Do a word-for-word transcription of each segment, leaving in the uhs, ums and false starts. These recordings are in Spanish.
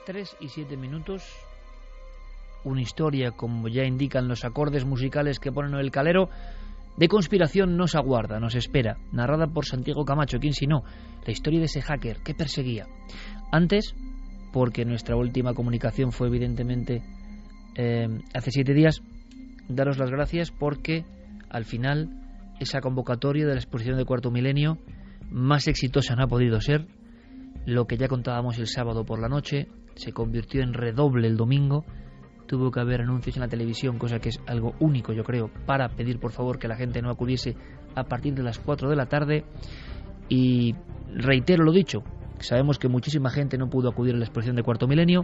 tres y siete minutos. Una historia, como ya indican los acordes musicales que ponen el Calero, de conspiración nos aguarda, nos espera. Narrada por Santiago Camacho, ¿quién si no? La historia de ese hacker que perseguía. Antes, porque nuestra última comunicación fue evidentemente eh, hace siete días, daros las gracias porque al final esa convocatoria de la exposición de Cuarto Milenio más exitosa no ha podido ser. Lo que ya contábamos el sábado por la noche se convirtió en redoble el domingo. Tuvo que haber anuncios en la televisión, cosa que es algo único, yo creo, para pedir por favor que la gente no acudiese a partir de las cuatro de la tarde. Y reitero lo dicho, sabemos que muchísima gente no pudo acudir a la exposición de Cuarto Milenio.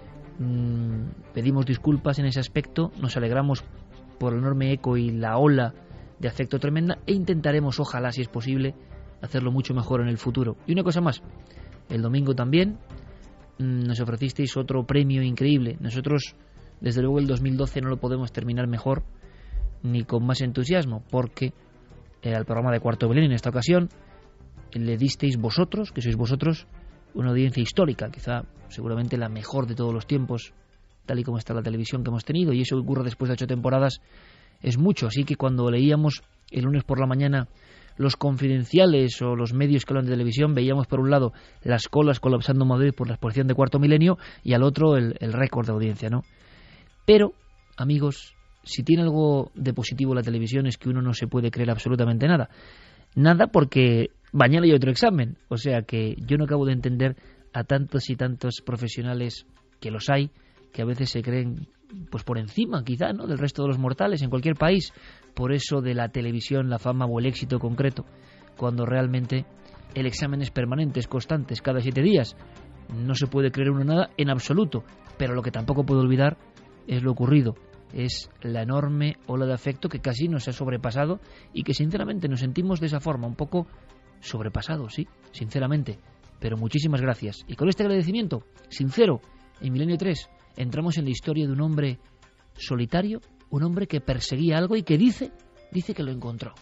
Mm, pedimos disculpas en ese aspecto, nos alegramos por el enorme eco y la ola de afecto tremenda, e intentaremos, ojalá si es posible, hacerlo mucho mejor en el futuro. Y una cosa más, el domingo también mm, nos ofrecisteis otro premio increíble. Nosotros, desde luego, el dos mil doce no lo podemos terminar mejor ni con más entusiasmo, porque eh, al programa de Cuarto Milenio en esta ocasión le disteis vosotros, que sois vosotros, una audiencia histórica, quizá seguramente la mejor de todos los tiempos, tal y como está la televisión que hemos tenido, y eso que ocurre después de ocho temporadas es mucho. Así que cuando leíamos el lunes por la mañana los confidenciales o los medios que hablan de televisión, veíamos por un lado las colas colapsando en Madrid por la exposición de Cuarto Milenio y al otro el, el récord de audiencia, ¿no? Pero, amigos, si tiene algo de positivo la televisión es que uno no se puede creer absolutamente nada. Nada, porque mañana hay otro examen. O sea que yo no acabo de entender a tantos y tantos profesionales, que los hay, que a veces se creen pues por encima quizá, ¿no?, del resto de los mortales en cualquier país, por eso de la televisión, la fama o el éxito concreto, cuando realmente el examen es permanente, es constante, es cada siete días. No se puede creer uno nada en absoluto, pero lo que tampoco puedo olvidar es lo ocurrido, es la enorme ola de afecto que casi nos ha sobrepasado y que sinceramente nos sentimos de esa forma, un poco sobrepasados, sí, sinceramente, pero muchísimas gracias. Y con este agradecimiento sincero, en Milenio tres entramos en la historia de un hombre solitario, un hombre que perseguía algo y que dice, dice que lo encontró.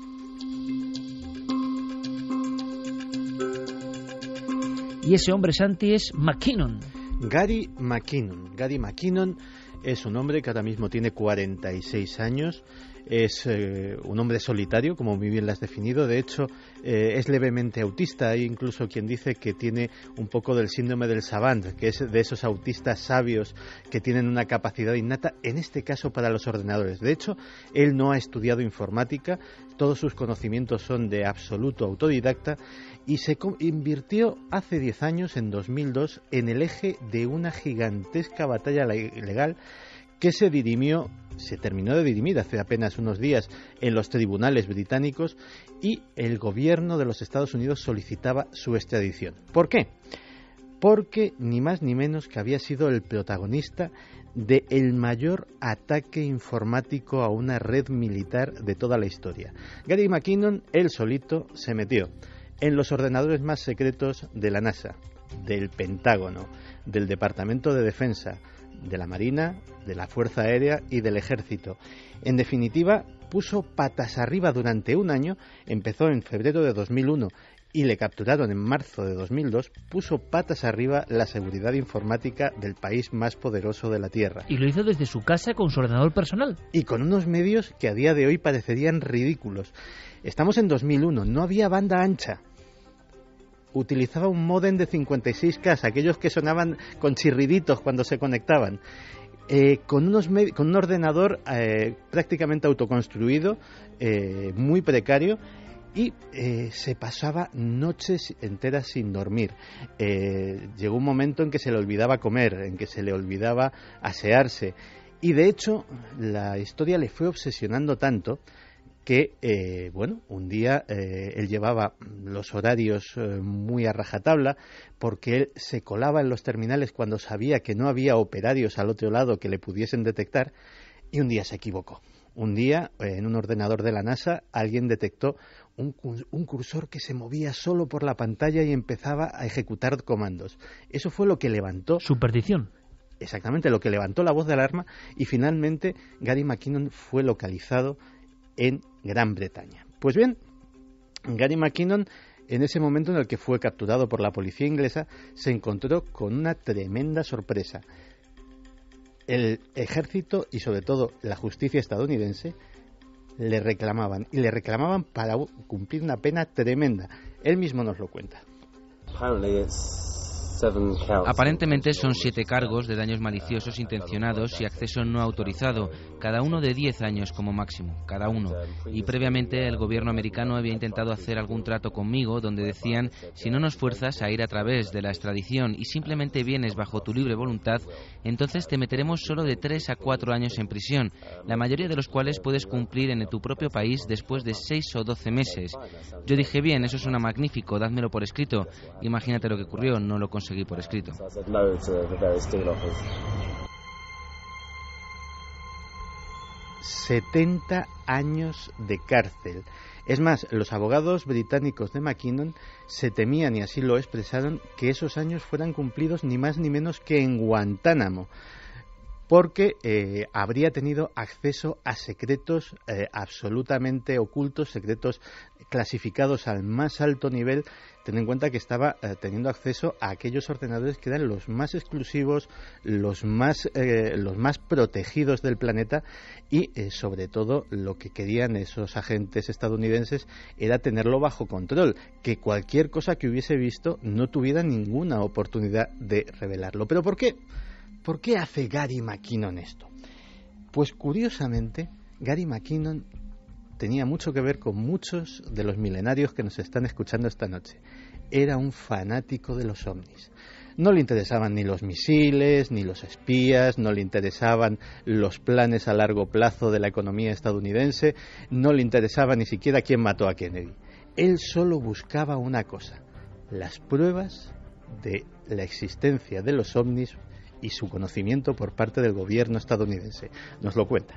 Y ese hombre, Santi, es McKinnon. Gary McKinnon. Gary McKinnon es un hombre que ahora mismo tiene cuarenta y seis años. Es eh, un hombre solitario, como muy bien lo has definido. De hecho, eh, es levemente autista. Hay incluso quien dice que tiene un poco del síndrome del savant, que es de esos autistas sabios que tienen una capacidad innata, en este caso para los ordenadores. De hecho, él no ha estudiado informática, todos sus conocimientos son de absoluto autodidacta, y se invirtió hace diez años, en dos mil dos, en el eje de una gigantesca batalla legal que se dirimió, se terminó de dirimir hace apenas unos días en los tribunales británicos, y el gobierno de los Estados Unidos solicitaba su extradición. ¿Por qué? Porque ni más ni menos que había sido el protagonista del mayor ataque informático a una red militar de toda la historia. Gary McKinnon, él solito, se metió en los ordenadores más secretos de la NASA, del Pentágono, del Departamento de Defensa, de la Marina, de la Fuerza Aérea y del Ejército. En definitiva, puso patas arriba durante un año, empezó en febrero de dos mil uno y le capturaron en marzo de dos mil dos, puso patas arriba la seguridad informática del país más poderoso de la Tierra. Y lo hizo desde su casa con su ordenador personal. Y con unos medios que a día de hoy parecerían ridículos. Estamos en dos mil uno, no había banda ancha. Utilizaba un módem de cincuenta y seis K, aquellos que sonaban con chirriditos cuando se conectaban, eh, con, unos med- con un ordenador eh, prácticamente autoconstruido, eh, muy precario, y eh, se pasaba noches enteras sin dormir. Eh, llegó un momento en que se le olvidaba comer, en que se le olvidaba asearse, y de hecho la historia le fue obsesionando tanto que, eh, bueno, un día eh, él llevaba los horarios eh, muy a rajatabla, porque él se colaba en los terminales cuando sabía que no había operarios al otro lado que le pudiesen detectar, y un día se equivocó. Un día, eh, en un ordenador de la NASA, alguien detectó un, un cursor que se movía solo por la pantalla y empezaba a ejecutar comandos. Eso fue lo que levantó... Su perdición. Exactamente, lo que levantó la voz de alarma, y finalmente Gary McKinnon fue localizado en Gran Bretaña. Pues bien, Gary McKinnon en ese momento en el que fue capturado por la policía inglesa, se encontró con una tremenda sorpresa. El ejército y sobre todo la justicia estadounidense le reclamaban, y le reclamaban para cumplir una pena tremenda. Él mismo nos lo cuenta. Aparentemente son siete cargos de daños maliciosos intencionados y acceso no autorizado, cada uno de diez años como máximo, cada uno. Y previamente el gobierno americano había intentado hacer algún trato conmigo donde decían, si no nos fuerzas a ir a través de la extradición y simplemente vienes bajo tu libre voluntad, entonces te meteremos solo de tres a cuatro años en prisión, la mayoría de los cuales puedes cumplir en tu propio país después de seis o doce meses. Yo dije, bien, eso suena magnífico, dádmelo por escrito. Imagínate lo que ocurrió, no lo conseguí por escrito. setenta años de cárcel. Es más, los abogados británicos de Mackinnon se temían, y así lo expresaron, que esos años fueran cumplidos ni más ni menos que en Guantánamo, porque eh, habría tenido acceso a secretos eh, absolutamente ocultos, secretos clasificados al más alto nivel. Ten en cuenta que estaba eh, teniendo acceso a aquellos ordenadores que eran los más exclusivos, los más, eh, los más protegidos del planeta, y eh, sobre todo lo que querían esos agentes estadounidenses era tenerlo bajo control, que cualquier cosa que hubiese visto no tuviera ninguna oportunidad de revelarlo. ¿Pero por qué? ¿Por qué hace Gary Mackinnon esto? Pues curiosamente, Gary Mackinnon tenía mucho que ver con muchos de los milenarios que nos están escuchando esta noche. Era un fanático de los ovnis. No le interesaban ni los misiles, ni los espías, no le interesaban los planes a largo plazo de la economía estadounidense, no le interesaba ni siquiera quién mató a Kennedy. Él solo buscaba una cosa: las pruebas de la existencia de los ovnis y su conocimiento por parte del gobierno estadounidense. Nos lo cuenta.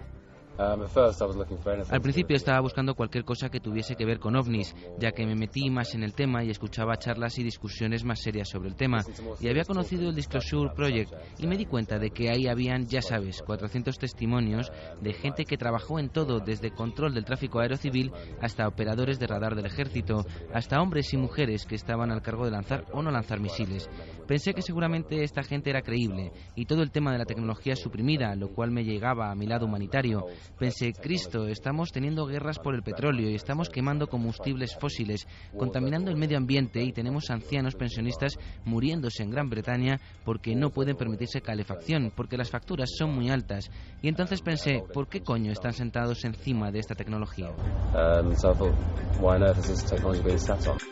Al principio estaba buscando cualquier cosa que tuviese que ver con ovnis, ya que me metí más en el tema y escuchaba charlas y discusiones más serias sobre el tema, y había conocido el Disclosure Project y me di cuenta de que ahí habían, ya sabes, cuatrocientos testimonios de gente que trabajó en todo, desde control del tráfico aéreo civil hasta operadores de radar del ejército, hasta hombres y mujeres que estaban al cargo de lanzar o no lanzar misiles. Pensé que seguramente esta gente era creíble, y todo el tema de la tecnología suprimida, lo cual me llegaba a mi lado humanitario. Pensé, Cristo, estamos teniendo guerras por el petróleo y estamos quemando combustibles fósiles, contaminando el medio ambiente, y tenemos ancianos pensionistas muriéndose en Gran Bretaña porque no pueden permitirse calefacción, porque las facturas son muy altas. Y entonces pensé, ¿por qué coño están sentados encima de esta tecnología? Um, so I thought, why on earth is this technology being sat on?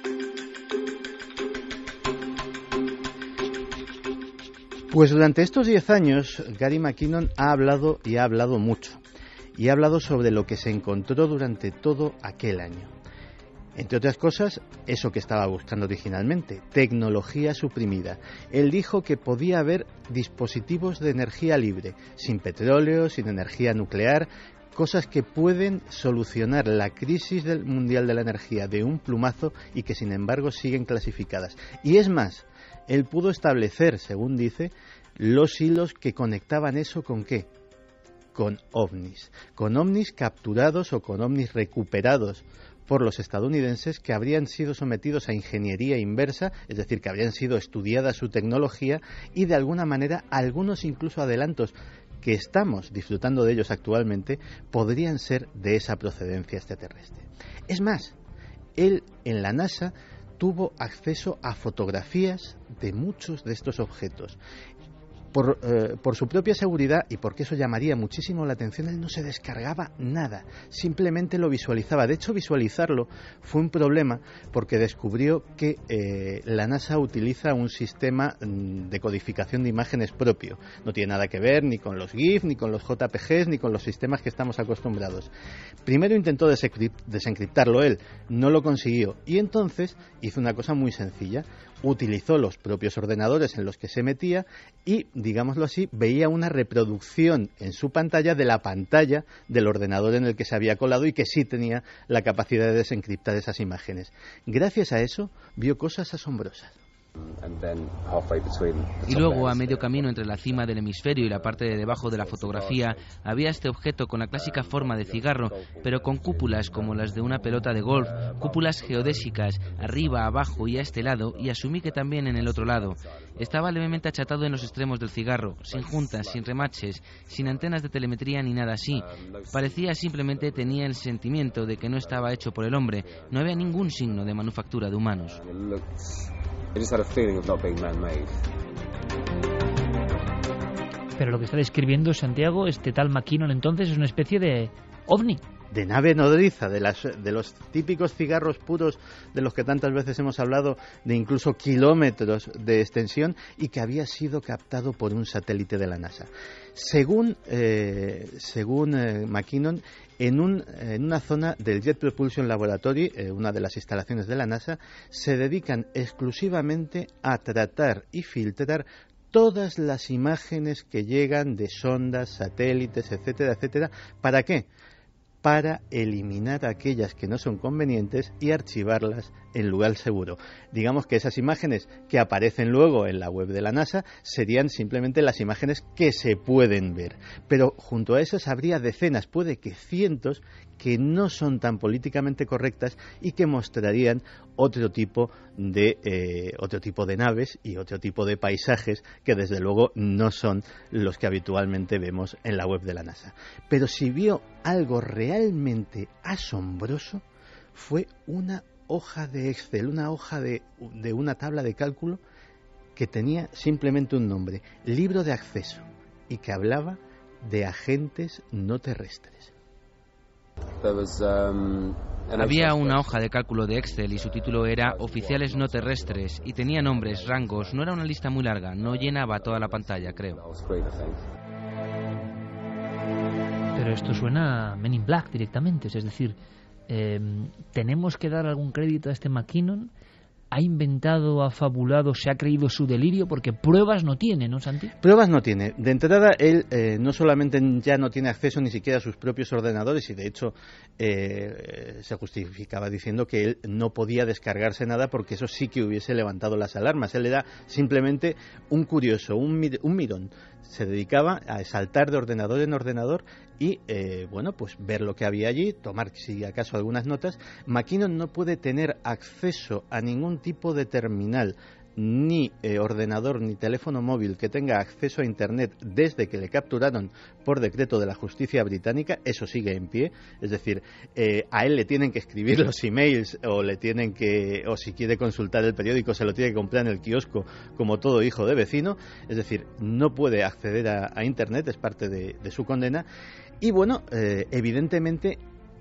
Pues durante estos diez años, Gary Mackinnon ha hablado y ha hablado mucho. Y ha hablado sobre lo que se encontró durante todo aquel año. Entre otras cosas, eso que estaba buscando originalmente, tecnología suprimida. Él dijo que podía haber dispositivos de energía libre, sin petróleo, sin energía nuclear, cosas que pueden solucionar la crisis del mundial de la energía de un plumazo y que sin embargo siguen clasificadas. Y es más, él pudo establecer, según dice, los hilos que conectaban eso con ¿qué? Con ovnis, con ovnis capturados o con ovnis recuperados por los estadounidenses que habrían sido sometidos a ingeniería inversa, es decir, que habrían sido estudiada su tecnología y de alguna manera algunos incluso adelantos que estamos disfrutando de ellos actualmente podrían ser de esa procedencia extraterrestre. Es más, él en la NASA tuvo acceso a fotografías de muchos de estos objetos. Por, eh, por su propia seguridad y porque eso llamaría muchísimo la atención, él no se descargaba nada, simplemente lo visualizaba. De hecho, visualizarlo fue un problema porque descubrió que eh, la NASA utiliza un sistema de codificación de imágenes propio. No tiene nada que ver ni con los GIF, ni con los J P Gs, ni con los sistemas que estamos acostumbrados. Primero intentó desencriptarlo él, no lo consiguió, y entonces hizo una cosa muy sencilla. Utilizó los propios ordenadores en los que se metía y, digámoslo así, veía una reproducción en su pantalla de la pantalla del ordenador en el que se había colado y que sí tenía la capacidad de desencriptar esas imágenes. Gracias a eso, vio cosas asombrosas. Y luego, a medio camino entre la cima del hemisferio y la parte de debajo de la fotografía, había este objeto con la clásica forma de cigarro, pero con cúpulas como las de una pelota de golf, cúpulas geodésicas, arriba, abajo y a este lado, y asumí que también en el otro lado. Estaba levemente achatado en los extremos del cigarro, sin juntas, sin remaches, sin antenas de telemetría ni nada así. Parecía simplemente tenía el sentimiento de que no estaba hecho por el hombre, no había ningún signo de manufactura de humanos. Pero lo que está describiendo Santiago, este tal McKinnon entonces, es una especie de ovni. De nave nodriza, de, las, de los típicos cigarros puros de los que tantas veces hemos hablado, de incluso kilómetros de extensión, y que había sido captado por un satélite de la NASA. Según, eh, según eh, McKinnon, en, un, en una zona del Jet Propulsion Laboratory, eh, una de las instalaciones de la NASA, se dedican exclusivamente a tratar y filtrar todas las imágenes que llegan de sondas, satélites, etcétera, etcétera. ¿Para qué? Para eliminar aquellas que no son convenientes y archivarlas en lugar seguro. Digamos que esas imágenes que aparecen luego en la web de la NASA serían simplemente las imágenes que se pueden ver. Pero junto a esas habría decenas, puede que cientos, que no son tan políticamente correctas y que mostrarían otro tipo de eh, otro tipo de naves y otro tipo de paisajes que desde luego no son los que habitualmente vemos en la web de la NASA. Pero si vio algo realmente asombroso, fue una hoja de Excel, una hoja de, de una tabla de cálculo que tenía simplemente un nombre, libro de acceso, y que hablaba de agentes no terrestres. Había una hoja de cálculo de Excel y su título era Oficiales no terrestres, y tenía nombres, rangos, no era una lista muy larga, no llenaba toda la pantalla, creo. Pero esto suena a Men in Black directamente, es decir, eh, tenemos que dar algún crédito a este McKinnon. ¿Ha inventado, ha fabulado, se ha creído su delirio? Porque pruebas no tiene, ¿no, Santi? Pruebas no tiene. De entrada, él eh, no solamente ya no tiene acceso ni siquiera a sus propios ordenadores, y de hecho eh, se justificaba diciendo que él no podía descargarse nada porque eso sí que hubiese levantado las alarmas. Él era simplemente un curioso, un, mir- un mirón. Se dedicaba a saltar de ordenador en ordenador y, eh, bueno, pues ver lo que había allí, tomar, si acaso, algunas notas. McKinnon no puede tener acceso a ningún tipo de terminal, ni eh, ordenador, ni teléfono móvil que tenga acceso a Internet desde que le capturaron por decreto de la justicia británica. Eso sigue en pie, es decir, eh, a él le tienen que escribir los emails, o le tienen que, o si quiere consultar el periódico se lo tiene que comprar en el kiosco como todo hijo de vecino. Es decir, no puede acceder a, a Internet, es parte de, de su condena. Y bueno, eh, evidentemente,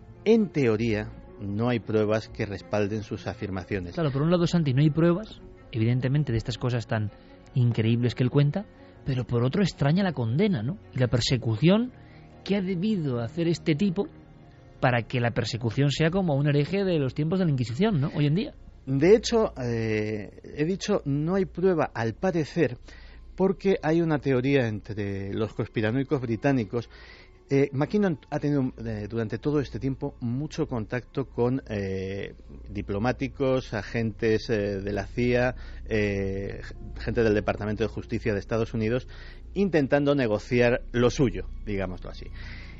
en teoría no hay pruebas que respalden sus afirmaciones. Claro, por un lado, Santi, no hay pruebas, evidentemente, de estas cosas tan increíbles que él cuenta, pero por otro extraña la condena, ¿no? Y la persecución que ha debido hacer este tipo para que la persecución sea como un hereje de los tiempos de la Inquisición, ¿no? Hoy en día. De hecho, eh, he dicho no hay prueba, al parecer, porque hay una teoría entre los conspiranoicos británicos. Eh, McKinnon ha tenido eh, durante todo este tiempo mucho contacto con eh, diplomáticos, agentes eh, de la C I A, eh, gente del Departamento de Justicia de Estados Unidos, intentando negociar lo suyo, digámoslo así.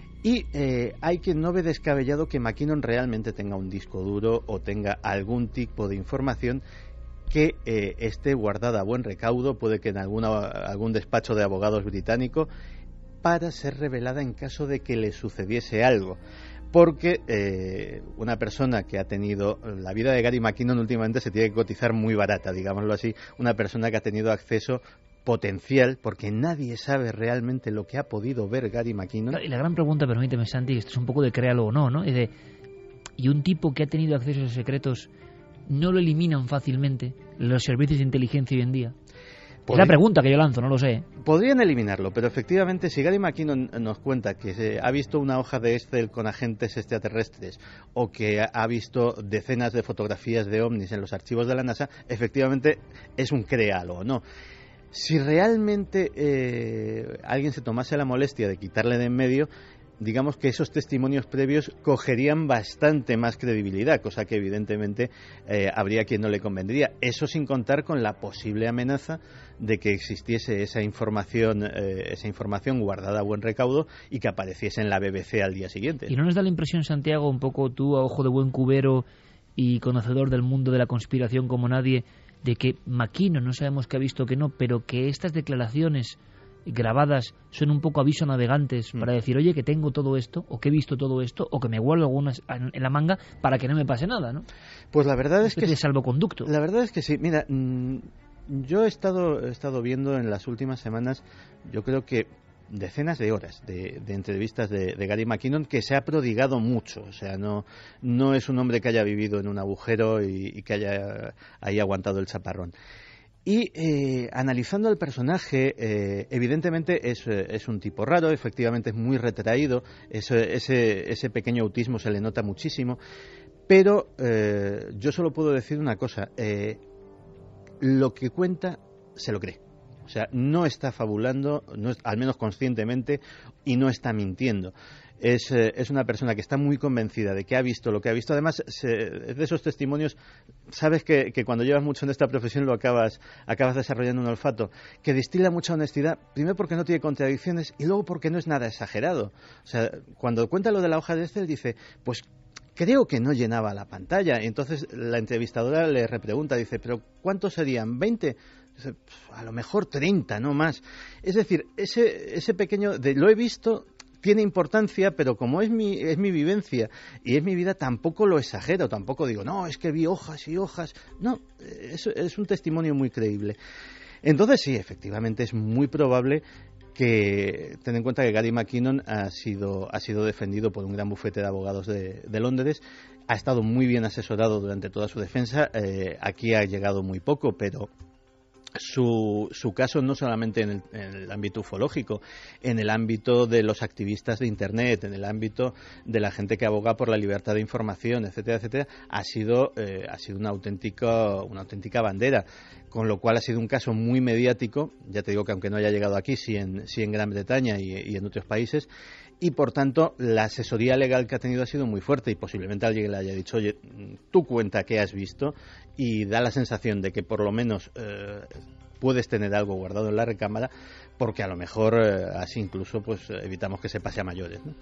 Y eh, hay quien no ve descabellado que McKinnon realmente tenga un disco duro o tenga algún tipo de información que eh, esté guardada a buen recaudo, puede que en alguna, algún despacho de abogados británico, para ser revelada en caso de que le sucediese algo. Porque eh, una persona que ha tenido... La vida de Gary McKinnon últimamente se tiene que cotizar muy barata, digámoslo así. Una persona que ha tenido acceso potencial, porque nadie sabe realmente lo que ha podido ver Gary McKinnon. Y la gran pregunta, permíteme, Santi, esto es un poco de créalo o no, ¿no? Es de, ¿y un tipo que ha tenido acceso a esos secretos no lo eliminan fácilmente los servicios de inteligencia hoy en día? Es la pregunta que yo lanzo, no lo sé. Podrían eliminarlo, pero efectivamente, si Gary McKinnon nos cuenta que se ha visto una hoja de Excel con agentes extraterrestres, o que ha visto decenas de fotografías de ovnis en los archivos de la NASA, efectivamente es un créalo, ¿no? Si realmente eh, alguien se tomase la molestia de quitarle de en medio, digamos que esos testimonios previos cogerían bastante más credibilidad, cosa que evidentemente eh, habría quien no le convendría. Eso sin contar con la posible amenaza de que existiese esa información, eh, esa información guardada a buen recaudo y que apareciese en la B B C al día siguiente. ¿Y no nos da la impresión, Santiago, un poco tú a ojo de buen cubero y conocedor del mundo de la conspiración como nadie, de que McKinnon, no sabemos qué ha visto que no, pero que estas declaraciones grabadas son un poco aviso navegantes mm. para decir, oye, que tengo todo esto, o que he visto todo esto, o que me guardo algunas en la manga para que no me pase nada, ¿no? Pues la verdad es que de salvoconducto. La verdad es que sí. Mira, mmm, yo he estado he estado viendo en las últimas semanas, yo creo que decenas de horas de, de entrevistas de, de Gary McKinnon, que se ha prodigado mucho. O sea, no no es un hombre que haya vivido en un agujero y, y que haya ahí aguantado el chaparrón. Y eh, analizando al personaje, eh, evidentemente es, es un tipo raro, efectivamente es muy retraído, ese, ese, ese pequeño autismo se le nota muchísimo, pero eh, yo solo puedo decir una cosa, eh, lo que cuenta se lo cree. O sea, no está fabulando, no es, al menos conscientemente, y no está mintiendo. Es, eh, es una persona que está muy convencida de que ha visto lo que ha visto. Además, se, de esos testimonios, sabes que, que cuando llevas mucho en esta profesión lo acabas, acabas desarrollando un olfato que destila mucha honestidad, primero porque no tiene contradicciones y luego porque no es nada exagerado. O sea, cuando cuenta lo de la hoja de Excel dice, pues creo que no llenaba la pantalla. Y entonces la entrevistadora le repregunta, dice, ¿pero cuántos serían? ¿veinte? Dice, a lo mejor treinta, no más. Es decir, ese, ese pequeño, de lo he visto, tiene importancia, pero como es mi, es mi vivencia y es mi vida, tampoco lo exagero, tampoco digo, no, es que vi hojas y hojas. No, es, es un testimonio muy creíble. Entonces sí, efectivamente es muy probable que, ten en cuenta que Gary McKinnon ha sido, ha sido defendido por un gran bufete de abogados de, de Londres, ha estado muy bien asesorado durante toda su defensa, eh, aquí ha llegado muy poco, pero Su, su caso no solamente en el, en el ámbito ufológico, en el ámbito de los activistas de Internet, en el ámbito de la gente que aboga por la libertad de información, etcétera, etcétera, ha sido, eh, ha sido una auténtica, una auténtica bandera, con lo cual ha sido un caso muy mediático, ya te digo que aunque no haya llegado aquí, sí en, sí en Gran Bretaña y, y en otros países, y por tanto la asesoría legal que ha tenido ha sido muy fuerte y posiblemente alguien le haya dicho, oye, tú cuenta qué has visto, y da la sensación de que por lo menos eh, puedes tener algo guardado en la recámara, porque a lo mejor eh, así incluso pues evitamos que se pase a mayores, ¿no?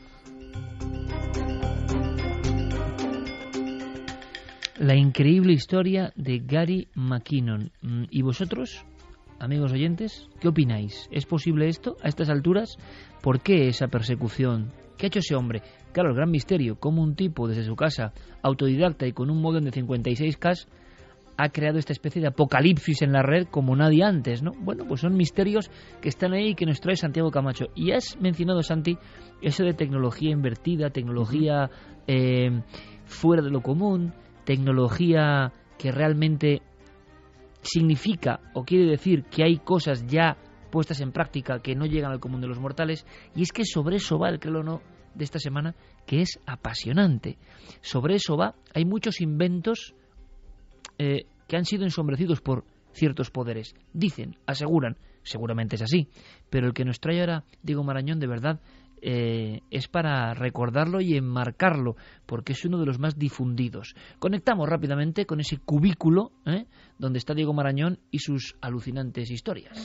La increíble historia de Gary McKinnon. ¿Y vosotros, amigos oyentes, qué opináis? ¿Es posible esto a estas alturas? ¿Por qué esa persecución? ¿Qué ha hecho ese hombre? Claro, el gran misterio, cómo un tipo desde su casa, autodidacta y con un modem de cincuenta y seis K, ha creado esta especie de apocalipsis en la red como nadie antes, ¿no? Bueno, pues son misterios que están ahí y que nos trae Santiago Camacho. Y has mencionado, Santi, eso de tecnología invertida, tecnología eh, fuera de lo común, tecnología que realmente significa o quiere decir que hay cosas ya puestas en práctica que no llegan al común de los mortales. Y es que sobre eso va el créelo o no de esta semana, que es apasionante. Sobre eso va, hay muchos inventos Eh, que han sido ensombrecidos por ciertos poderes. Dicen, aseguran, seguramente es así, pero el que nos trae ahora Diego Marañón, de verdad, eh, es para recordarlo y enmarcarlo, porque es uno de los más difundidos. Conectamos rápidamente con ese cubículo ¿eh? donde está Diego Marañón y sus alucinantes historias.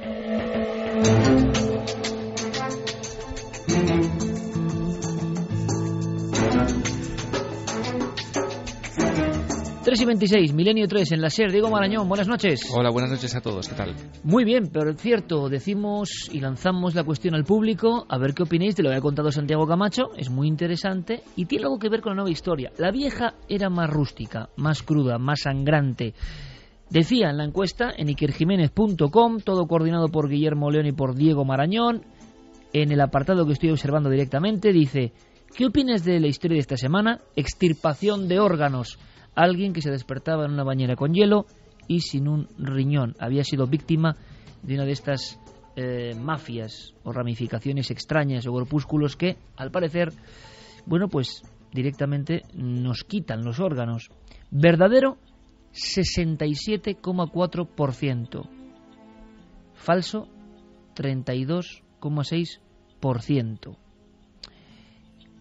tres y veintiséis, Milenio tres en la SER. Diego Marañón, buenas noches. Hola, buenas noches a todos, ¿qué tal? Muy bien, pero es cierto, decimos y lanzamos la cuestión al público, a ver qué opináis de lo que ha contado Santiago Camacho, es muy interesante y tiene algo que ver con la nueva historia. La vieja era más rústica, más cruda, más sangrante. Decía en la encuesta en iker jiménez punto com, todo coordinado por Guillermo León y por Diego Marañón, en el apartado que estoy observando directamente, dice, ¿qué opinas de la historia de esta semana? Extirpación de órganos. Alguien que se despertaba en una bañera con hielo y sin un riñón. Había sido víctima de una de estas eh, mafias o ramificaciones extrañas o grupúsculos que, al parecer, bueno, pues directamente nos quitan los órganos. Verdadero, sesenta y siete coma cuatro por ciento. Falso, treinta y dos coma seis por ciento.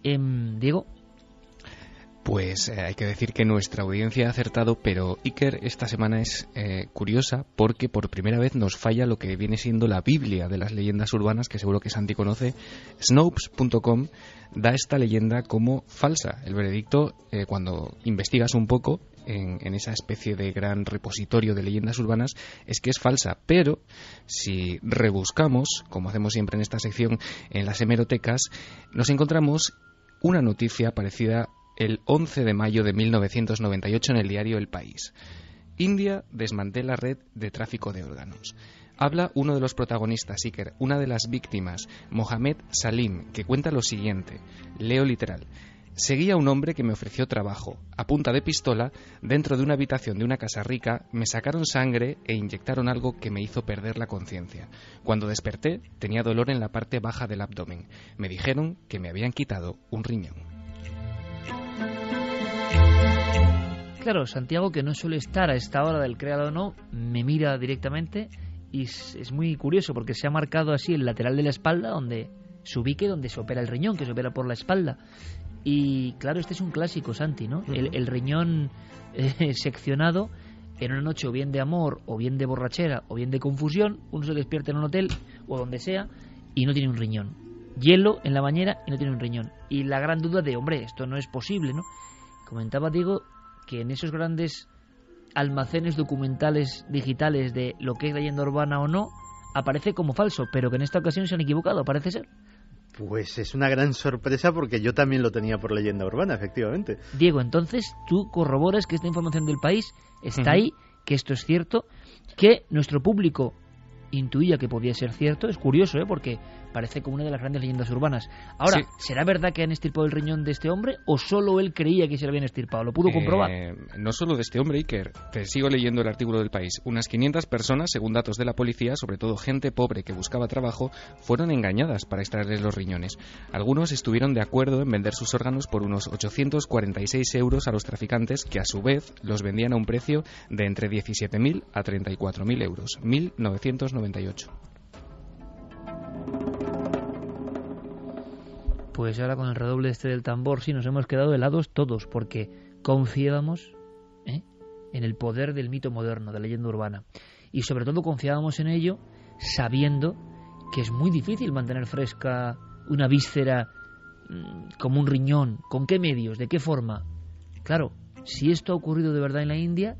Eh, Diego. Pues eh, hay que decir que nuestra audiencia ha acertado, pero Iker esta semana es eh, curiosa porque por primera vez nos falla lo que viene siendo la Biblia de las leyendas urbanas, que seguro que Santi conoce. Snopes punto com da esta leyenda como falsa. El veredicto, eh, cuando investigas un poco en, en esa especie de gran repositorio de leyendas urbanas, es que es falsa. Pero si rebuscamos, como hacemos siempre en esta sección, en las hemerotecas, nos encontramos una noticia parecida el once de mayo de mil novecientos noventa y ocho en el diario El País. India desmantela red de tráfico de órganos. Habla uno de los protagonistas, Iker, una de las víctimas, Mohamed Salim, que cuenta lo siguiente. Leo literal. Seguía a un hombre que me ofreció trabajo. A punta de pistola, dentro de una habitación de una casa rica, me sacaron sangre e inyectaron algo que me hizo perder la conciencia. Cuando desperté, tenía dolor en la parte baja del abdomen. Me dijeron que me habían quitado un riñón. Claro, Santiago, que no suele estar a esta hora del Créalo o no, me mira directamente y es, es muy curioso porque se ha marcado así el lateral de la espalda donde se ubique, donde se opera el riñón, que se opera por la espalda. Y claro, este es un clásico, Santi, ¿no? Uh-huh. el, el riñón eh, seccionado en una noche o bien de amor, o bien de borrachera, o bien de confusión. Uno se despierta en un hotel o donde sea y no tiene un riñón. Hielo en la bañera y no tiene un riñón. Y la gran duda de, hombre, esto no es posible, ¿no? Comentaba Diego que en esos grandes almacenes documentales digitales de lo que es leyenda urbana o no, aparece como falso, pero que en esta ocasión se han equivocado, parece ser. Pues es una gran sorpresa porque yo también lo tenía por leyenda urbana, efectivamente. Diego, entonces tú corroboras que esta información del País está uh-huh. ahí, que esto es cierto, que nuestro público intuía que podía ser cierto. Es curioso, ¿eh? Porque parece como una de las grandes leyendas urbanas. Ahora, sí. ¿será verdad que han estirpado el riñón de este hombre o solo él creía que se lo habían estirpado? ¿Lo pudo comprobar? Eh, no solo de este hombre, Iker. Te sigo leyendo el artículo del País. Unas quinientas personas, según datos de la policía, sobre todo gente pobre que buscaba trabajo, fueron engañadas para extraerles los riñones. Algunos estuvieron de acuerdo en vender sus órganos por unos ochocientos cuarenta y seis euros a los traficantes, que a su vez los vendían a un precio de entre diecisiete mil a treinta y cuatro mil euros. mil novecientos noventa y ocho. Pues ahora con el redoble este del tambor sí nos hemos quedado helados todos, porque confiábamos ¿eh? en el poder del mito moderno, de la leyenda urbana, y sobre todo confiábamos en ello sabiendo que es muy difícil mantener fresca una víscera mmm, como un riñón. ¿Con qué medios? ¿De qué forma? Claro, si esto ha ocurrido de verdad en la India,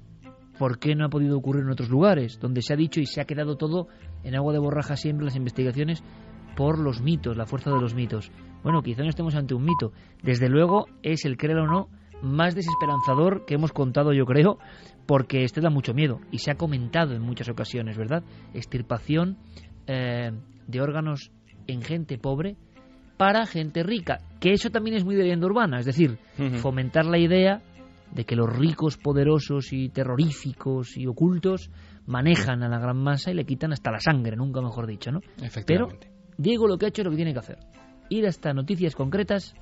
¿por qué no ha podido ocurrir en otros lugares donde se ha dicho y se ha quedado todo en agua de borraja siempre las investigaciones por los mitos, la fuerza de los mitos? Bueno, quizá no estemos ante un mito. Desde luego es el créelo o no más desesperanzador que hemos contado, yo creo, porque este da mucho miedo y se ha comentado en muchas ocasiones, ¿verdad? Extirpación eh, de órganos en gente pobre para gente rica, que eso también es muy de leyenda urbana, es decir, uh-huh. fomentar la idea de que los ricos, poderosos y terroríficos y ocultos manejan a la gran masa y le quitan hasta la sangre, nunca mejor dicho, ¿no? Efectivamente. Pero Diego lo que ha hecho es lo que tiene que hacer. Ir hasta noticias concretas,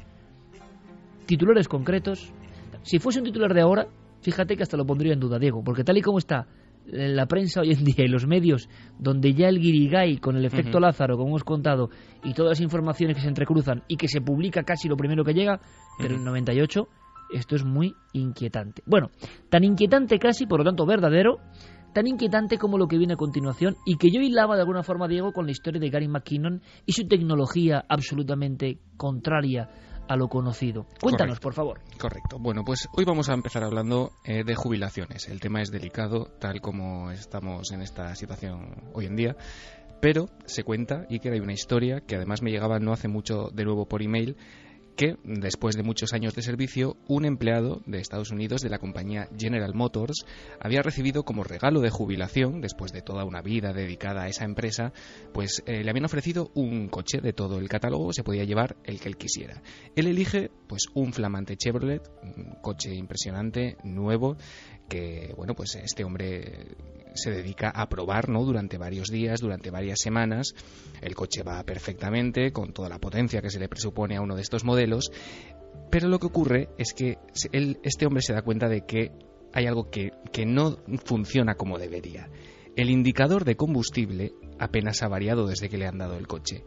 titulares concretos. Si fuese un titular de ahora, fíjate que hasta lo pondría en duda, Diego, porque tal y como está la prensa hoy en día y los medios, donde ya el guirigay con el efecto uh-huh. Lázaro, como hemos contado, y todas las informaciones que se entrecruzan y que se publica casi lo primero que llega, pero uh-huh. en noventa y ocho, esto es muy inquietante. Bueno, tan inquietante casi, por lo tanto verdadero, tan inquietante como lo que viene a continuación y que yo hilaba de alguna forma, Diego, con la historia de Gary McKinnon y su tecnología absolutamente contraria a lo conocido. Cuéntanos, Correcto. por favor. Correcto. Bueno, pues hoy vamos a empezar hablando eh, de jubilaciones. El tema es delicado, tal como estamos en esta situación hoy en día, pero se cuenta, y que hay una historia que además me llegaba no hace mucho de nuevo por email, que después de muchos años de servicio, un empleado de Estados Unidos de la compañía General Motors había recibido como regalo de jubilación, después de toda una vida dedicada a esa empresa, pues eh, le habían ofrecido un coche de todo el catálogo, se podía llevar el que él quisiera. Él elige pues un flamante Chevrolet, un coche impresionante, nuevo, que bueno, pues este hombre se dedica a probar, ¿no? Durante varios días, durante varias semanas. El coche va perfectamente, con toda la potencia que se le presupone a uno de estos modelos, pero lo que ocurre es que él, este hombre se da cuenta de que hay algo que, que no funciona como debería. El indicador de combustible apenas ha variado desde que le han dado el coche.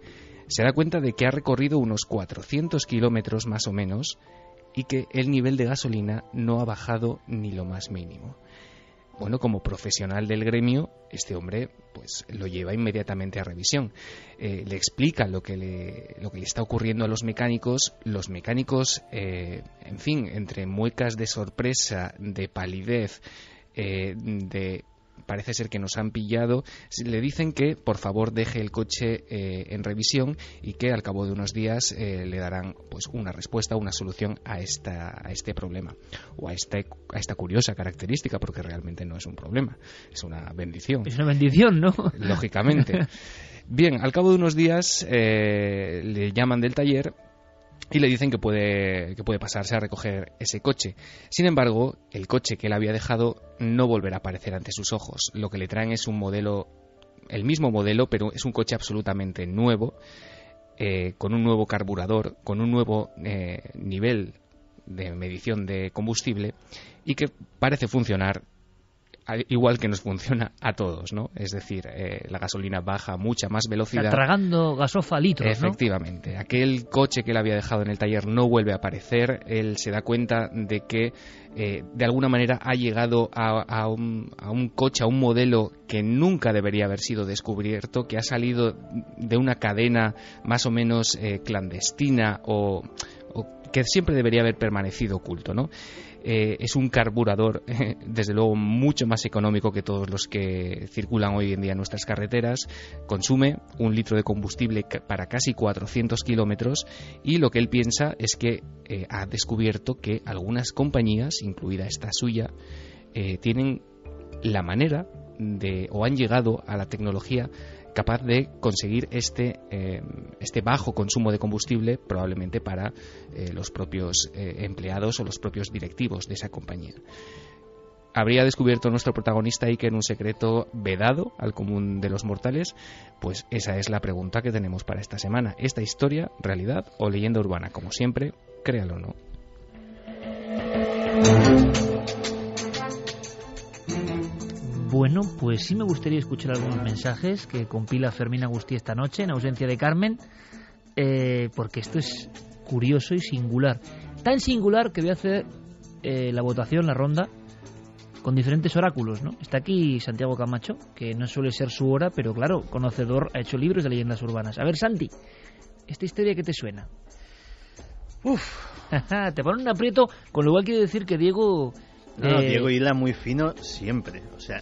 se da cuenta de que ha recorrido unos cuatrocientos kilómetros más o menos y que el nivel de gasolina no ha bajado ni lo más mínimo. Bueno, como profesional del gremio, este hombre pues lo lleva inmediatamente a revisión. Eh, le explica lo que le, lo que le está ocurriendo a los mecánicos. Los mecánicos, eh, en fin, entre muecas de sorpresa, de palidez, eh, de... parece ser que nos han pillado, le dicen que por favor deje el coche eh, en revisión y que al cabo de unos días eh, le darán pues una respuesta, una solución a esta a este problema o a esta a esta curiosa característica, porque realmente no es un problema, es una bendición. Es una bendición, ¿no? Lógicamente. Bien, al cabo de unos días eh, le llaman del taller y le dicen que puede, que puede pasarse a recoger ese coche. Sin embargo, el coche que él había dejado no volverá a aparecer ante sus ojos. Lo que le traen es un modelo, el mismo modelo, pero es un coche absolutamente nuevo, eh, con un nuevo carburador, con un nuevo eh, nivel de medición de combustible y que parece funcionar igual que nos funciona a todos, ¿no? Es decir, eh, la gasolina baja a mucha más velocidad. Está tragando gasofa a litros, Efectivamente. ¿No? Aquel coche que él había dejado en el taller no vuelve a aparecer. Él se da cuenta de que eh, de alguna manera ha llegado a, a, un, a un coche, a un modelo que nunca debería haber sido descubierto, que ha salido de una cadena más o menos eh, clandestina o, o que siempre debería haber permanecido oculto, ¿no? Eh, es un carburador, eh, desde luego, mucho más económico que todos los que circulan hoy en día en nuestras carreteras. Consume un litro de combustible para casi cuatrocientos kilómetros y lo que él piensa es que eh, ha descubierto que algunas compañías, incluida esta suya, eh, tienen la manera de, o han llegado a la tecnología capaz de conseguir este, eh, este bajo consumo de combustible, probablemente para eh, los propios eh, empleados o los propios directivos de esa compañía. ¿Habría descubierto nuestro protagonista Iker un secreto vedado al común de los mortales? Pues esa es la pregunta que tenemos para esta semana. ¿Esta historia, realidad o leyenda urbana? Como siempre, créalo o no. Bueno, pues sí me gustaría escuchar algunos mensajes que compila Fermín Agustí esta noche, en ausencia de Carmen, eh, porque esto es curioso y singular. Tan singular que voy a hacer eh, la votación, la ronda, con diferentes oráculos, ¿no? Está aquí Santiago Camacho, que no suele ser su hora, pero claro, conocedor, ha hecho libros de leyendas urbanas. A ver, Santi, ¿esta historia qué te suena? Uf. Te ponen un aprieto, con lo cual quiere decir que Diego... No, no, eh... Diego hila muy fino siempre, o sea...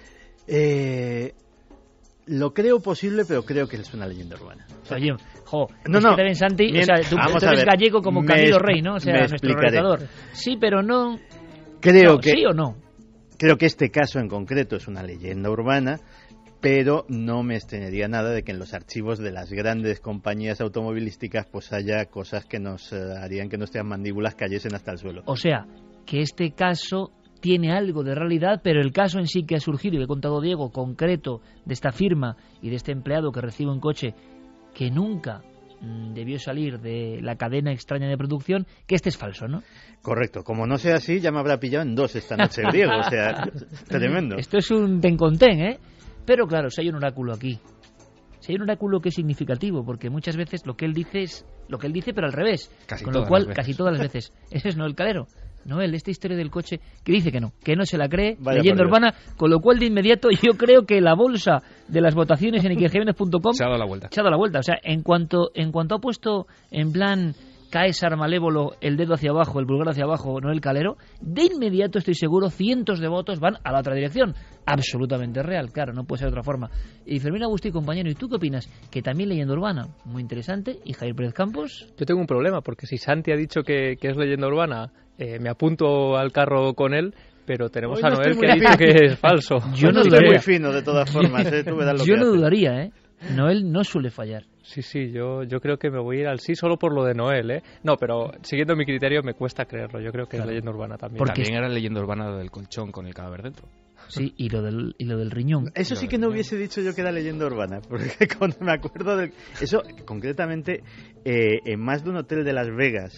Eh, lo creo posible, pero creo que es una leyenda urbana. O sea, Oye, jo, no, es no, que te ven, Santi, bien, o sea, tú, tú eres gallego como me, Camilo Rey, ¿no? O sea, nuestro explicaré. realizador. Sí, pero no... Creo no, que, ¿sí o no? Creo que este caso en concreto es una leyenda urbana, pero no me extrañaría nada de que en los archivos de las grandes compañías automovilísticas pues haya cosas que nos eh, harían que nuestras mandíbulas cayesen hasta el suelo. O sea, que este caso tiene algo de realidad, pero el caso en sí que ha surgido, y le he contado Diego, concreto, de esta firma y de este empleado que recibe un coche que nunca mmm, debió salir de la cadena extraña de producción, que este es falso, ¿no? Correcto. Como no sea así, ya me habrá pillado en dos esta noche, Diego. O sea, tremendo. Esto es un ten con ten, ¿eh? Pero claro, si hay un oráculo aquí, si hay un oráculo que es significativo, porque muchas veces lo que él dice es lo que él dice, pero al revés. Casi con lo cual, casi todas las veces. Ese es Noel Calero. Noel, esta historia del coche, que dice que no, que no se la cree, Vaya leyenda urbana, con lo cual de inmediato yo creo que la bolsa de las votaciones en iker jiménez punto com se ha dado la vuelta. Se ha dado la vuelta. O sea, en cuanto, en cuanto ha puesto en plan Caesar malévolo el dedo hacia abajo, el pulgar hacia abajo, Noel Calero, de inmediato estoy seguro cientos de votos van a la otra dirección. Absolutamente real, claro, no puede ser de otra forma. Y Fermín Agustí, compañero, ¿y tú qué opinas? Que también leyenda urbana, muy interesante. ¿Y Javier Pérez Campos? Yo tengo un problema, porque si Santi ha dicho que, que es leyenda urbana, eh, me apunto al carro con él, pero tenemos Hoy a no Noel que ha dicho que es falso. Yo no, no dudaría. estoy muy fino, de todas formas, ¿eh? Tú verás lo Yo que no haces. dudaría, ¿eh? Noel no suele fallar. Sí, sí, yo, yo creo que me voy a ir al sí solo por lo de Noel, ¿eh? No, pero siguiendo mi criterio me cuesta creerlo. Yo creo que Claro. es leyenda urbana también. Porque También era leyenda urbana lo del colchón con el cadáver dentro. Sí, y lo del, y lo del riñón. Eso sí que no hubiese dicho yo que era leyenda urbana, porque cuando me acuerdo del... Eso, concretamente, eh, en más de un hotel de Las Vegas,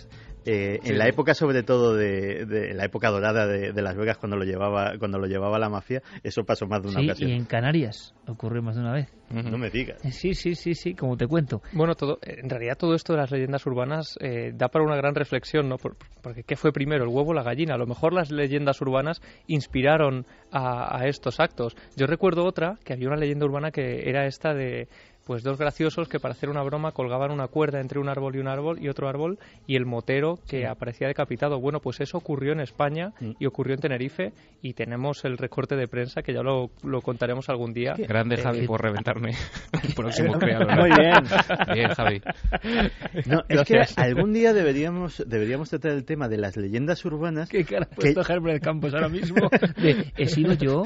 Eh, sí, en la sí. época, sobre todo, de, de la época dorada de, de Las Vegas, cuando lo llevaba cuando lo llevaba la mafia, eso pasó más de una Sí, ocasión. y en Canarias ocurrió más de una vez. No me digas. Sí, sí, sí, sí, como te cuento. Bueno, todo, en realidad todo esto de las leyendas urbanas eh, da para una gran reflexión, ¿no? Por, porque ¿qué fue primero, el huevo o la gallina? A lo mejor las leyendas urbanas inspiraron a, a estos actos. Yo recuerdo otra, que había una leyenda urbana que era esta de pues dos graciosos que para hacer una broma colgaban una cuerda entre un árbol y un árbol y otro árbol y el motero que Sí. aparecía decapitado. Bueno, pues eso ocurrió en España y ocurrió en Tenerife y tenemos el recorte de prensa que ya lo, lo contaremos algún día. Grande Eh, Javi que- por reventarme el próximo creador. Muy bien. Bien, Javi. No, es que Gracias. algún día deberíamos deberíamos tratar el tema de las leyendas urbanas, ¿Qué cara ha que, puesto Herbert Campos ahora mismo? De, ¿he sido yo?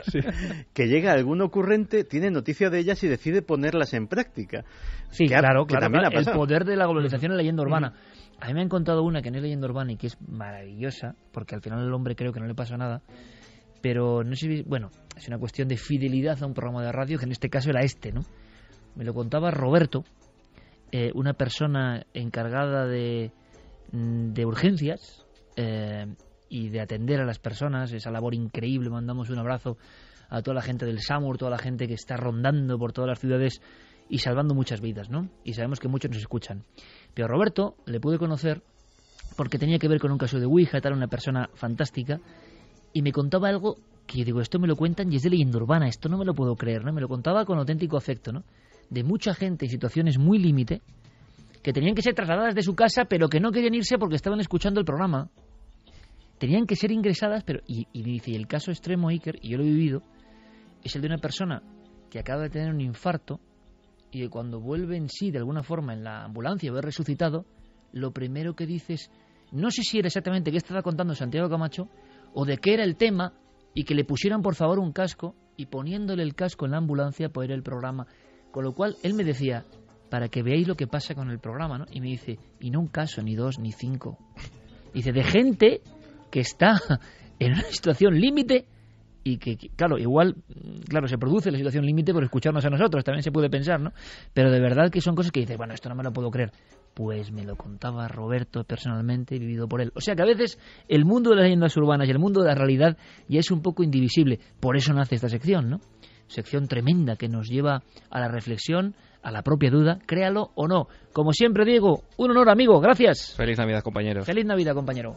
que llega algún ocurrente, tiene noticia de ellas y decide ponerlas en práctica. Sí, Que ha- claro, que claro, también claro, ha el pasado. poder de la globalización en la leyenda urbana. A mí me han contado una que no es leyenda urbana y que es maravillosa, porque al final al hombre creo que no le pasa nada, pero no sé, si- bueno, es una cuestión de fidelidad a un programa de radio, que en este caso era este, ¿no? Me lo contaba Roberto, eh, una persona encargada de, mm, de urgencias eh, y de atender a las personas, esa labor increíble. Mandamos un abrazo a toda la gente del SAMUR, toda la gente que está rondando por todas las ciudades y salvando muchas vidas, ¿no? Y sabemos que muchos nos escuchan. Pero a Roberto le pude conocer porque tenía que ver con un caso de Ouija, tal, una persona fantástica, y me contaba algo que yo digo, esto me lo cuentan y es de leyenda urbana, esto no me lo puedo creer, ¿no? Me lo contaba con auténtico afecto, ¿no? De mucha gente en situaciones muy límite que tenían que ser trasladadas de su casa, pero que no querían irse porque estaban escuchando el programa. Tenían que ser ingresadas, pero... Y, y dice, y el caso extremo, Iker, y yo lo he vivido, es el de una persona que acaba de tener un infarto y que cuando vuelve en sí, de alguna forma, en la ambulancia o es resucitado, lo primero que dice es, no sé si era exactamente qué estaba contando Santiago Camacho o de qué era el tema, y que le pusieran por favor un casco, y poniéndole el casco en la ambulancia por el programa. Con lo cual él me decía, para que veáis lo que pasa con el programa, ¿no? Y me dice, y no un caso, ni dos, ni cinco. Dice, de gente que está en una situación límite y que, que, claro, igual, claro, se produce la situación límite por escucharnos a nosotros, también se puede pensar, ¿no? Pero de verdad que son cosas que dices, bueno, esto no me lo puedo creer. Pues me lo contaba Roberto personalmente, vivido por él. O sea que a veces el mundo de las leyendas urbanas y el mundo de la realidad ya es un poco indivisible. Por eso nace esta sección, ¿no? Sección tremenda que nos lleva a la reflexión, a la propia duda, créalo o no. Como siempre digo, un honor, amigo, gracias. Feliz Navidad, compañeros. Feliz Navidad, compañero.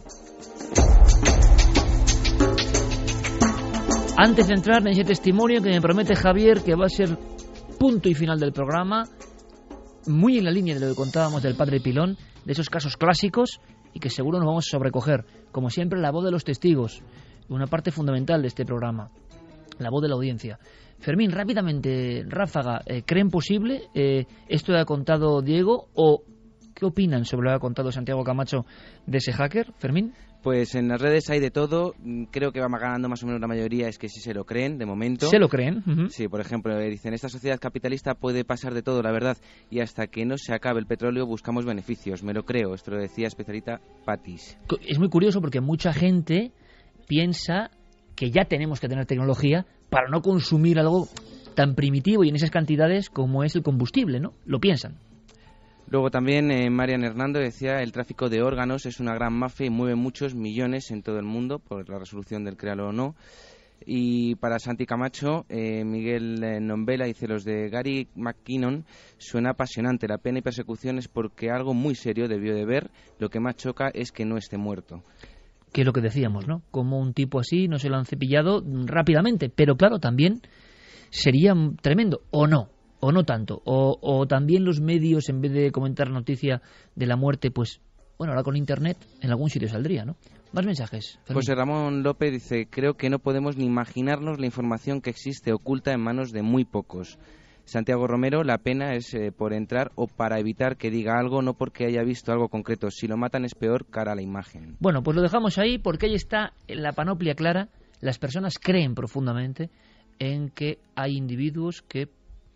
Antes de entrar en ese testimonio que me promete Javier, que va a ser punto y final del programa, muy en la línea de lo que contábamos del padre Pilón, de esos casos clásicos, y que seguro nos vamos a sobrecoger. Como siempre, la voz de los testigos, una parte fundamental de este programa, la voz de la audiencia. Fermín, rápidamente, ráfaga, eh, ¿creen posible eh, esto que ha contado Diego, o qué opinan sobre lo que ha contado Santiago Camacho de ese hacker, Fermín? Pues en las redes hay de todo. Creo que va ganando más o menos la mayoría, es que sí se lo creen, de momento. ¿Se lo creen? Uh-huh. Sí, por ejemplo, dicen, esta sociedad capitalista puede pasar de todo, la verdad, y hasta que no se acabe el petróleo buscamos beneficios. Me lo creo, esto lo decía especialista Patis. Es muy curioso porque mucha gente piensa que ya tenemos que tener tecnología para no consumir algo tan primitivo y en esas cantidades como es el combustible, ¿no? Lo piensan. Luego también eh, Marian Hernando decía, el tráfico de órganos es una gran mafia y mueve muchos millones en todo el mundo por la resolución del créalo o no. Y para Santi Camacho, eh, Miguel eh, Nombela dice, los de Gary McKinnon suena apasionante, la pena y persecución es porque algo muy serio debió de ver, lo que más choca es que no esté muerto. Que es lo que decíamos, ¿no? Como un tipo así no se lo han cepillado rápidamente, pero claro, también sería tremendo, o no. O no tanto, o, o también los medios, en vez de comentar noticia de la muerte, pues, bueno, ahora con internet en algún sitio saldría, ¿no? Más mensajes. Fermín. José Ramón López dice, creo que no podemos ni imaginarnos la información que existe oculta en manos de muy pocos. Santiago Romero, la pena es eh, por entrar o para evitar que diga algo, no porque haya visto algo concreto. Si lo matan es peor cara a la imagen. Bueno, pues lo dejamos ahí porque ahí está la panoplia clara. Las personas creen profundamente en que hay individuos que,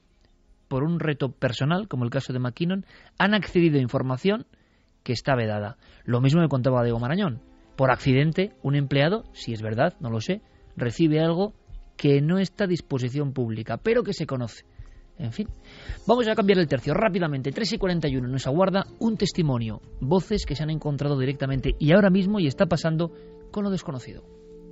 por un reto personal, como el caso de McKinnon, han accedido a información que está vedada. Lo mismo me contaba Diego Marañón. Por accidente, un empleado, si es verdad, no lo sé, recibe algo que no está a disposición pública, pero que se conoce. En fin, vamos a cambiar el tercio rápidamente. tres y cuarenta y uno nos aguarda un testimonio, voces que se han encontrado directamente y ahora mismo y está pasando con lo desconocido.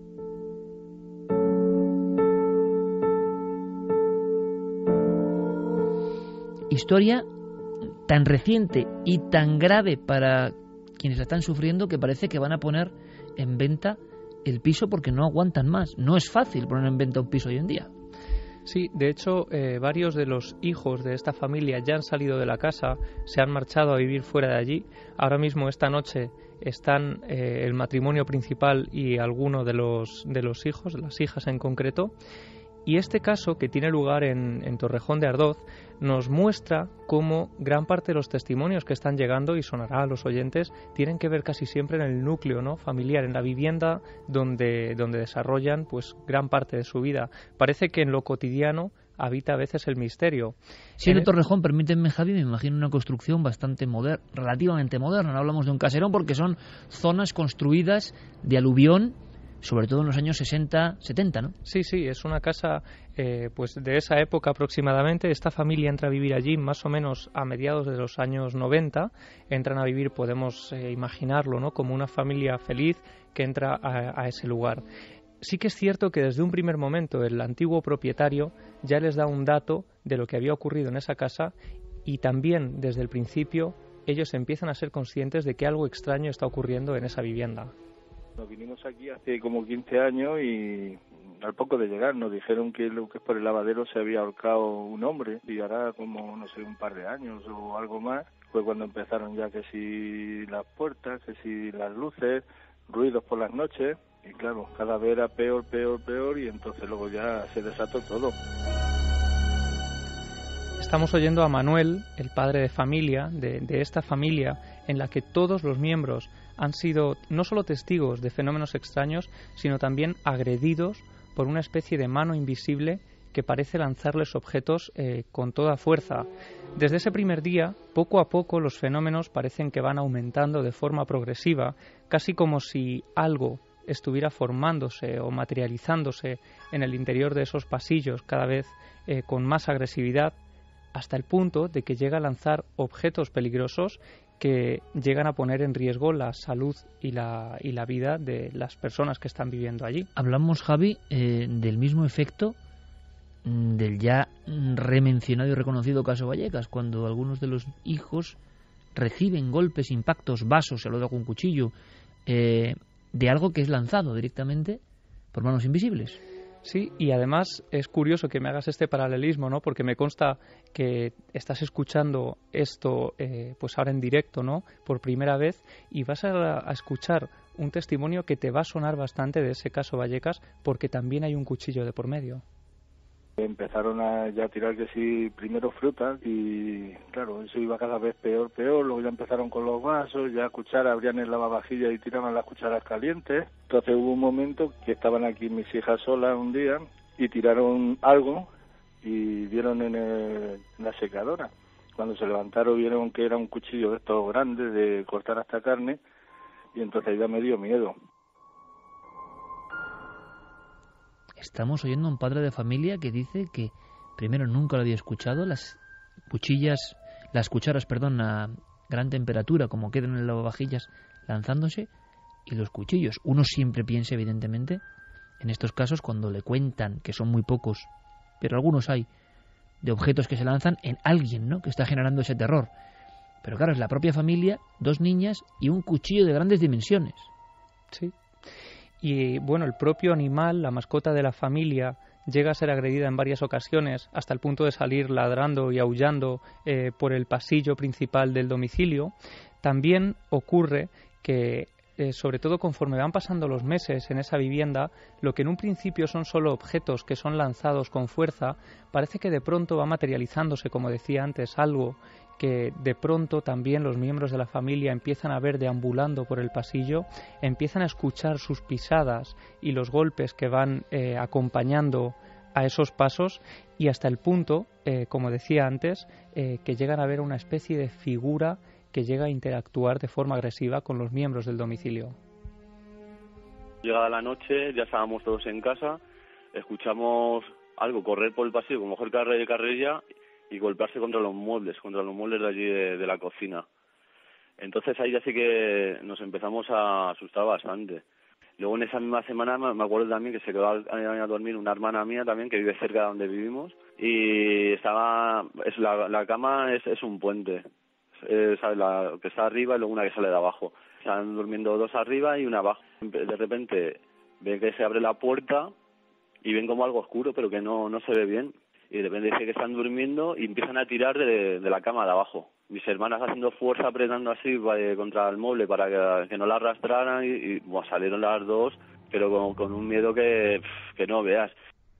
Historia tan reciente y tan grave para quienes la están sufriendo que parece que van a poner en venta el piso porque no aguantan más. No es fácil poner en venta un piso hoy en día. Sí, de hecho, eh, varios de los hijos de esta familia ya han salido de la casa, se han marchado a vivir fuera de allí. Ahora mismo, esta noche, están eh, el matrimonio principal y algunos de los, de los hijos, las hijas en concreto. Y este caso, que tiene lugar en, en Torrejón de Ardoz, nos muestra cómo gran parte de los testimonios que están llegando, y sonará a los oyentes, tienen que ver casi siempre en el núcleo, ¿no?, familiar, en la vivienda donde, donde desarrollan pues gran parte de su vida. Parece que en lo cotidiano habita a veces el misterio. Sí, en el Torrejón, permítanme, Javi, me imagino una construcción bastante moderna, relativamente moderna. No hablamos de un caserón porque son zonas construidas de aluvión, sobre todo en los años sesenta, setenta, ¿no? Sí, sí, es una casa eh, pues de esa época aproximadamente. Esta familia entra a vivir allí más o menos a mediados de los años noventa. Entran a vivir, podemos eh, imaginarlo, ¿no?, como una familia feliz que entra a, a ese lugar. Sí que es cierto que desde un primer momento el antiguo propietario ya les da un dato de lo que había ocurrido en esa casa y también desde el principio ellos empiezan a ser conscientes de que algo extraño está ocurriendo en esa vivienda. Nos vinimos aquí hace como quince años y al poco de llegar nos dijeron que lo que es por el lavadero se había ahorcado un hombre y ahora como, no sé, un par de años o algo más, fue cuando empezaron ya que si las puertas, que si las luces, ruidos por las noches y claro, cada vez era peor, peor, peor y entonces luego ya se desató todo. Estamos oyendo a Manuel, el padre de familia, de, de esta familia en la que todos los miembros han sido no solo testigos de fenómenos extraños, sino también agredidos por una especie de mano invisible que parece lanzarles objetos eh, con toda fuerza. Desde ese primer día, poco a poco los fenómenos parecen que van aumentando de forma progresiva, casi como si algo estuviera formándose o materializándose en el interior de esos pasillos cada vez eh, con más agresividad, hasta el punto de que llega a lanzar objetos peligrosos que llegan a poner en riesgo la salud y la, y la vida de las personas que están viviendo allí. Hablamos, Javi, eh, del mismo efecto del ya remencionado y reconocido caso Vallecas, cuando algunos de los hijos reciben golpes, impactos, vasos, se lo da con un cuchillo, eh, de algo que es lanzado directamente por manos invisibles. Sí, y además es curioso que me hagas este paralelismo, ¿no? Porque me consta que estás escuchando esto eh, pues ahora en directo, ¿no?, por primera vez, y vas a, a escuchar un testimonio que te va a sonar bastante de ese caso Vallecas, porque también hay un cuchillo de por medio. Empezaron a ya tirar que sí, primero frutas y claro, eso iba cada vez peor, peor, luego ya empezaron con los vasos, ya cucharas, abrían el lavavajillas y tiraban las cucharas calientes. Entonces hubo un momento que estaban aquí mis hijas solas un día y tiraron algo y vieron en, el, en la secadora. Cuando se levantaron vieron que era un cuchillo de estos grandes de cortar hasta carne y entonces ya me dio miedo. Estamos oyendo a un padre de familia que dice que primero nunca lo había escuchado, las cuchillas, las cucharas, perdón, a gran temperatura, como quedan en el lavavajillas, lanzándose, y los cuchillos. Uno siempre piensa, evidentemente, en estos casos, cuando le cuentan, que son muy pocos, pero algunos hay, de objetos que se lanzan en alguien, ¿no?, que está generando ese terror. Pero claro, es la propia familia, dos niñas y un cuchillo de grandes dimensiones. Sí. Y bueno, el propio animal, la mascota de la familia, llega a ser agredida en varias ocasiones hasta el punto de salir ladrando y aullando eh, por el pasillo principal del domicilio. También ocurre que, eh, sobre todo conforme van pasando los meses en esa vivienda, lo que en un principio son solo objetos que son lanzados con fuerza, parece que de pronto va materializándose, como decía antes, algo que de pronto también los miembros de la familia empiezan a ver deambulando por el pasillo, empiezan a escuchar sus pisadas y los golpes que van eh, acompañando a esos pasos y hasta el punto, eh, como decía antes, eh, que llegan a ver una especie de figura que llega a interactuar de forma agresiva con los miembros del domicilio. Llegada la noche, ya estábamos todos en casa, escuchamos algo correr por el pasillo como mejor carrera de carrera y golpearse contra los muebles, contra los muebles de allí de, de la cocina. Entonces ahí ya sí que nos empezamos a asustar bastante. Luego en esa misma semana me acuerdo también que se quedó a, a dormir una hermana mía también que vive cerca de donde vivimos y estaba, es la, la cama es, es un puente, es, la que está arriba y luego una que sale de abajo. Están durmiendo dos arriba y una abajo. De repente ven que se abre la puerta y ven como algo oscuro pero que no, no se ve bien. Y de repente dice que están durmiendo y empiezan a tirar de, de la cama de abajo. Mis hermanas haciendo fuerza, apretando así eh, contra el mueble para que, que no la arrastraran y, y bueno, salieron las dos, pero con, con un miedo que, que no veas.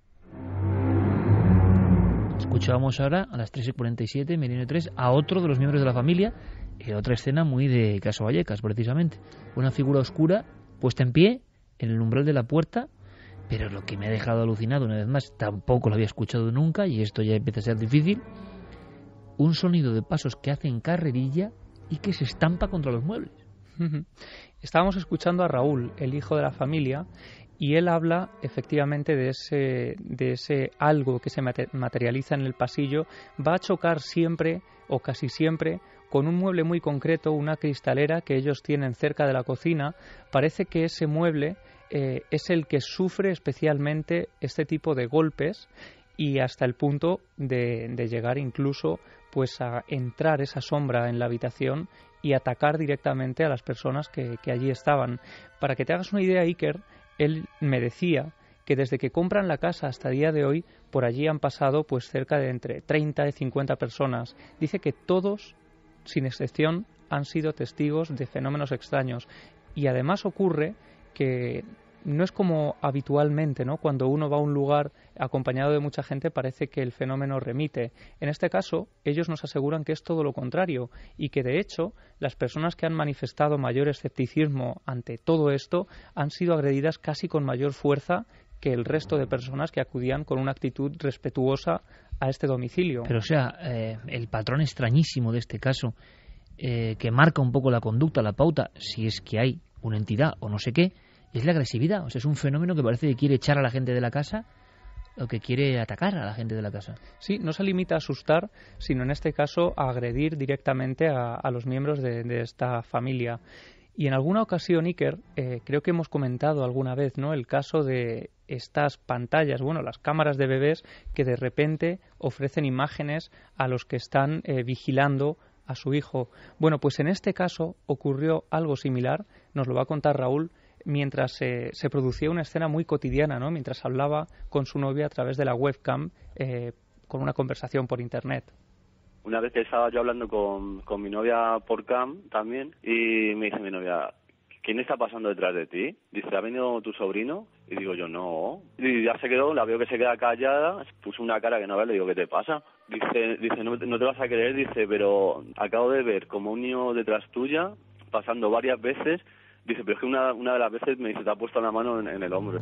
Escuchábamos ahora a las tres y cuarenta y siete, Milenio tres, a otro de los miembros de la familia, en otra escena muy de Caso Vallecas, precisamente. Una figura oscura puesta en pie en el umbral de la puerta. Pero lo que me ha dejado alucinado, una vez más, tampoco lo había escuchado nunca, y esto ya empieza a ser difícil, un sonido de pasos que hacen carrerilla y que se estampa contra los muebles. Estábamos escuchando a Raúl, el hijo de la familia, y él habla efectivamente de ese, de ese algo que se materializa en el pasillo. Va a chocar siempre, o casi siempre, con un mueble muy concreto, una cristalera que ellos tienen cerca de la cocina. Parece que ese mueble Eh, es el que sufre especialmente este tipo de golpes y hasta el punto de, de llegar incluso pues a entrar esa sombra en la habitación y atacar directamente a las personas que, que allí estaban. Para que te hagas una idea, Iker, él me decía que desde que compran la casa hasta el día de hoy, por allí han pasado pues cerca de entre treinta y cincuenta personas. Dice que todos, sin excepción, han sido testigos de fenómenos extraños. Y además ocurre que no es como habitualmente, ¿no? Cuando uno va a un lugar acompañado de mucha gente parece que el fenómeno remite. En este caso, ellos nos aseguran que es todo lo contrario y que, de hecho, las personas que han manifestado mayor escepticismo ante todo esto han sido agredidas casi con mayor fuerza que el resto de personas que acudían con una actitud respetuosa a este domicilio. Pero, o sea, eh, el patrón extrañísimo de este caso, eh, que marca un poco la conducta, la pauta, si es que hay una entidad o no sé qué, es la agresividad. O sea, es un fenómeno que parece que quiere echar a la gente de la casa o que quiere atacar a la gente de la casa. Sí, no se limita a asustar, sino en este caso a agredir directamente a, a los miembros de, de esta familia. Y en alguna ocasión, Iker, eh, creo que hemos comentado alguna vez, ¿no?, el caso de estas pantallas, bueno, las cámaras de bebés que de repente ofrecen imágenes a los que están eh, vigilando a su hijo. Bueno, pues en este caso ocurrió algo similar, nos lo va a contar Raúl, mientras eh, se producía una escena muy cotidiana, ¿no?, mientras hablaba con su novia a través de la webcam, eh, con una conversación por internet. Una vez que estaba yo hablando con, con mi novia por cam también, y me dice mi novia, ¿quién está pasando detrás de ti? Dice, ¿ha venido tu sobrino? Y digo yo, no. Y ya se quedó, la veo que se queda callada, puso una cara que no ve, le digo, ¿qué te pasa? Dice, dice no, no te vas a creer, dice, pero acabo de ver como un niño detrás tuya, pasando varias veces. Dice, pero es que una, una de las veces me dice, te ha puesto la mano en, en el hombro.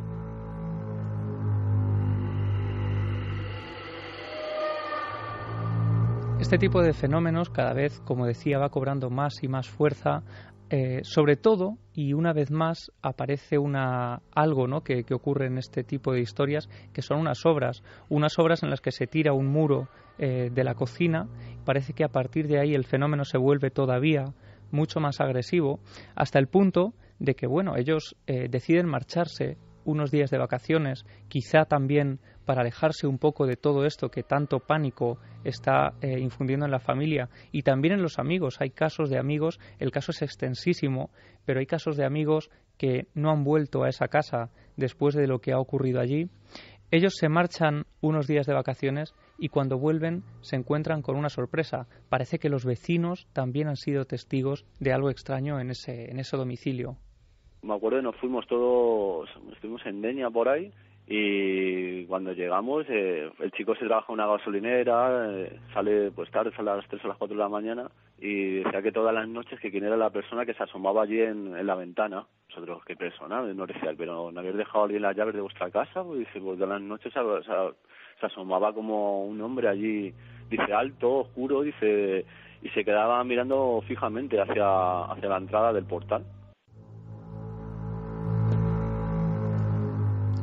Este tipo de fenómenos cada vez, como decía, va cobrando más y más fuerza. Eh, sobre todo, y una vez más, aparece una algo, ¿no?, que, que ocurre en este tipo de historias, que son unas obras, unas obras en las que se tira un muro eh, de la cocina. Parece que a partir de ahí el fenómeno se vuelve todavía mucho más agresivo, hasta el punto de que, bueno, ellos eh, deciden marcharse unos días de vacaciones, quizá también para alejarse un poco de todo esto que tanto pánico está eh, infundiendo en la familia y también en los amigos. Hay casos de amigos, el caso es extensísimo, pero hay casos de amigos que no han vuelto a esa casa después de lo que ha ocurrido allí. Ellos se marchan unos días de vacaciones y cuando vuelven se encuentran con una sorpresa. Parece que los vecinos también han sido testigos de algo extraño en ese, en ese domicilio. Me acuerdo que nos fuimos todos, estuvimos en Denia por ahí, y cuando llegamos eh, el chico se trabaja en una gasolinera, eh, sale pues tarde, sale a las tres o las cuatro de la mañana, y decía que todas las noches que quién era la persona que se asomaba allí en, en la ventana. Nosotros, ¿qué persona? Nos decía, pero ¿no habéis dejado alguien las llaves de vuestra casa? Pues dice, pues de las noches se, se, se asomaba como un hombre allí, dice, alto, oscuro, dice, y se quedaba mirando fijamente hacia, hacia la entrada del portal.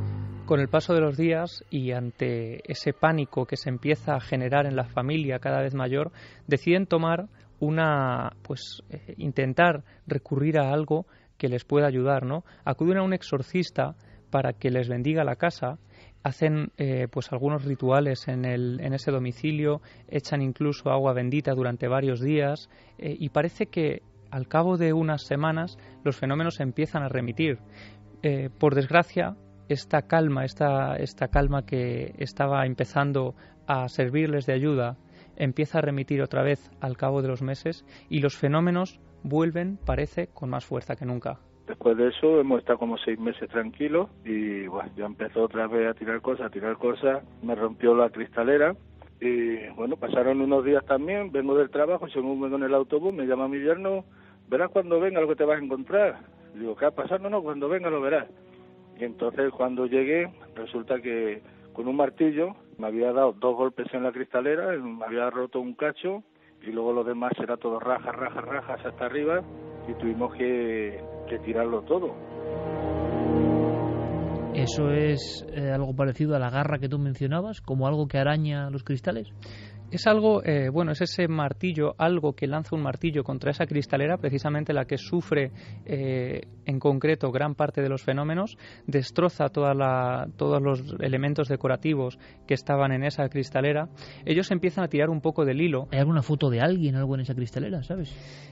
Con el paso de los días y ante ese pánico que se empieza a generar en la familia cada vez mayor, deciden tomar una, pues, eh, intentar recurrir a algo que les pueda ayudar, ¿no? Acuden a un exorcista para que les bendiga la casa, hacen eh, pues algunos rituales en, el, en ese domicilio, echan incluso agua bendita durante varios días eh, y parece que al cabo de unas semanas los fenómenos empiezan a remitir. Eh, por desgracia, esta calma, esta, esta calma que estaba empezando a servirles de ayuda, empieza a remitir otra vez al cabo de los meses y los fenómenos vuelven, parece, con más fuerza que nunca. Después de eso hemos estado como seis meses tranquilos y bueno, ya empezó otra vez a tirar cosas, a tirar cosas, me rompió la cristalera y bueno, pasaron unos días también, vengo del trabajo, según vengo en el autobús, me llama mi yerno, verás cuando venga lo que te vas a encontrar. Digo, ¿qué ha pasado? No, no, cuando venga lo verás. Y entonces cuando llegué, resulta que con un martillo me había dado dos golpes en la cristalera, me había roto un cacho y luego lo demás era todo rajas, rajas, rajas hasta arriba y tuvimos que, que tirarlo todo. ¿Eso es eh, algo parecido a la garra que tú mencionabas, como algo que araña los cristales? Es algo, eh, bueno, es ese martillo, algo que lanza un martillo contra esa cristalera, precisamente la que sufre eh, en concreto gran parte de los fenómenos, destroza toda la, todos los elementos decorativos que estaban en esa cristalera. Ellos empiezan a tirar un poco del hilo. ¿Hay alguna foto de alguien, algo en esa cristalera, sabes?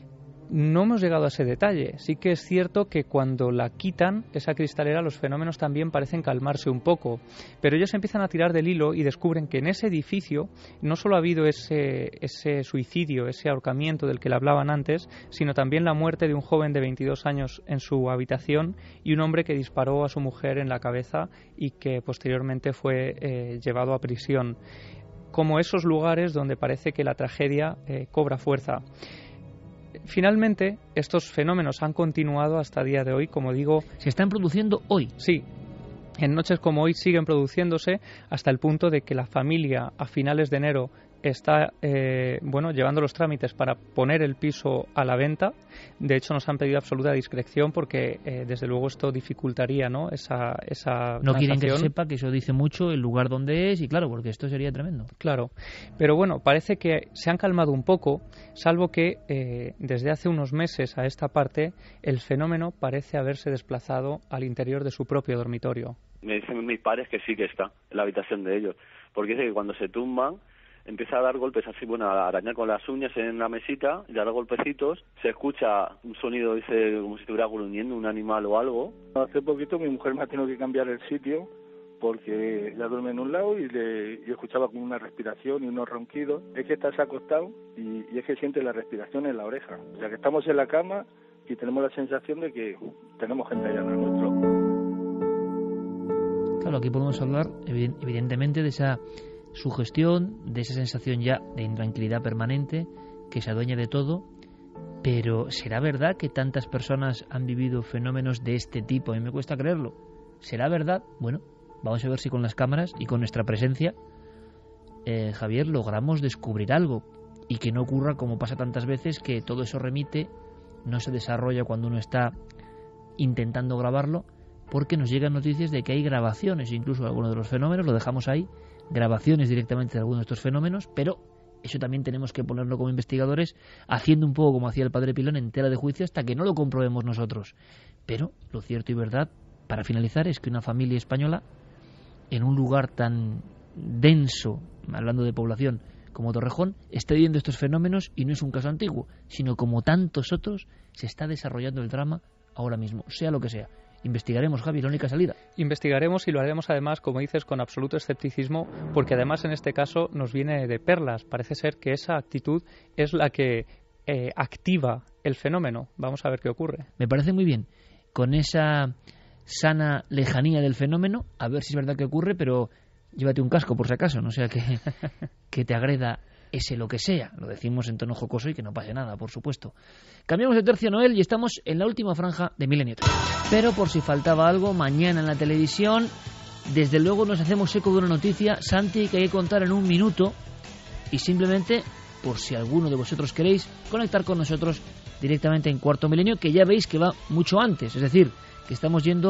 No hemos llegado a ese detalle. Sí que es cierto que cuando la quitan, esa cristalera, los fenómenos también parecen calmarse un poco. Pero ellos empiezan a tirar del hilo y descubren que en ese edificio no solo ha habido ese, ese suicidio, ese ahorcamiento del que le hablaban antes, sino también la muerte de un joven de veintidós años en su habitación y un hombre que disparó a su mujer en la cabeza y que posteriormente fue eh, llevado a prisión. Como esos lugares donde parece que la tragedia eh, cobra fuerza. Finalmente, estos fenómenos han continuado hasta el día de hoy, como digo... ¿Se están produciendo hoy? Sí. En noches como hoy siguen produciéndose hasta el punto de que la familia a finales de enero está eh, bueno, llevando los trámites para poner el piso a la venta. De hecho, nos han pedido absoluta discreción porque, eh, desde luego, esto dificultaría, ¿no? esa, esa No quieren que se sepa que eso dice mucho el lugar donde es y, claro, porque esto sería tremendo. Claro. Pero bueno, parece que se han calmado un poco, salvo que eh, desde hace unos meses a esta parte el fenómeno parece haberse desplazado al interior de su propio dormitorio. Me dicen mis padres que sí que está en la habitación de ellos, porque dice que cuando se tumban empieza a dar golpes así, bueno, a arañar con las uñas en la mesita y a dar golpecitos, se escucha un sonido, dice, como si estuviera gruñendo un animal o algo. Hace poquito mi mujer me ha tenido que cambiar el sitio porque ella duerme en un lado y le yo escuchaba como una respiración y unos ronquidos. Es que estás acostado y, y es que siente la respiración en la oreja. O sea que estamos en la cama y tenemos la sensación de que tenemos gente allá en nuestro. Claro, aquí podemos hablar evidentemente de esa sugestión, de esa sensación ya de intranquilidad permanente que se adueña de todo, pero ¿será verdad que tantas personas han vivido fenómenos de este tipo? A mí me cuesta creerlo. ¿Será verdad? Bueno, vamos a ver si con las cámaras y con nuestra presencia, eh, Javier, logramos descubrir algo y que no ocurra como pasa tantas veces, que todo eso remite, no se desarrolla cuando uno está intentando grabarlo, porque nos llegan noticias de que hay grabaciones, incluso de algunos de los fenómenos, lo dejamos ahí, grabaciones directamente de algunos de estos fenómenos, pero eso también tenemos que ponerlo como investigadores, haciendo un poco como hacía el padre Pilón, en tela de juicio hasta que no lo comprobemos nosotros. Pero lo cierto y verdad, para finalizar, es que una familia española, en un lugar tan denso, hablando de población, como Torrejón, está viviendo estos fenómenos y no es un caso antiguo, sino como tantos otros, se está desarrollando el drama ahora mismo, sea lo que sea. Investigaremos, Javi, la única salida. Investigaremos y lo haremos además, como dices, con absoluto escepticismo, porque además en este caso nos viene de perlas. Parece ser que esa actitud es la que eh, activa el fenómeno. Vamos a ver qué ocurre. Me parece muy bien. Con esa sana lejanía del fenómeno, a ver si es verdad que ocurre, pero llévate un casco por si acaso, no sea que, que te agreda ese lo que sea. Lo decimos en tono jocoso y que no pase nada, por supuesto. Cambiamos de tercio, Noel, y estamos en la última franja de Milenio. Pero por si faltaba algo, mañana en la televisión, desde luego nos hacemos eco de una noticia, Santi, que hay que contar en un minuto, y simplemente, por si alguno de vosotros queréis, conectar con nosotros directamente en Cuarto Milenio, que ya veis que va mucho antes, es decir, que estamos yendo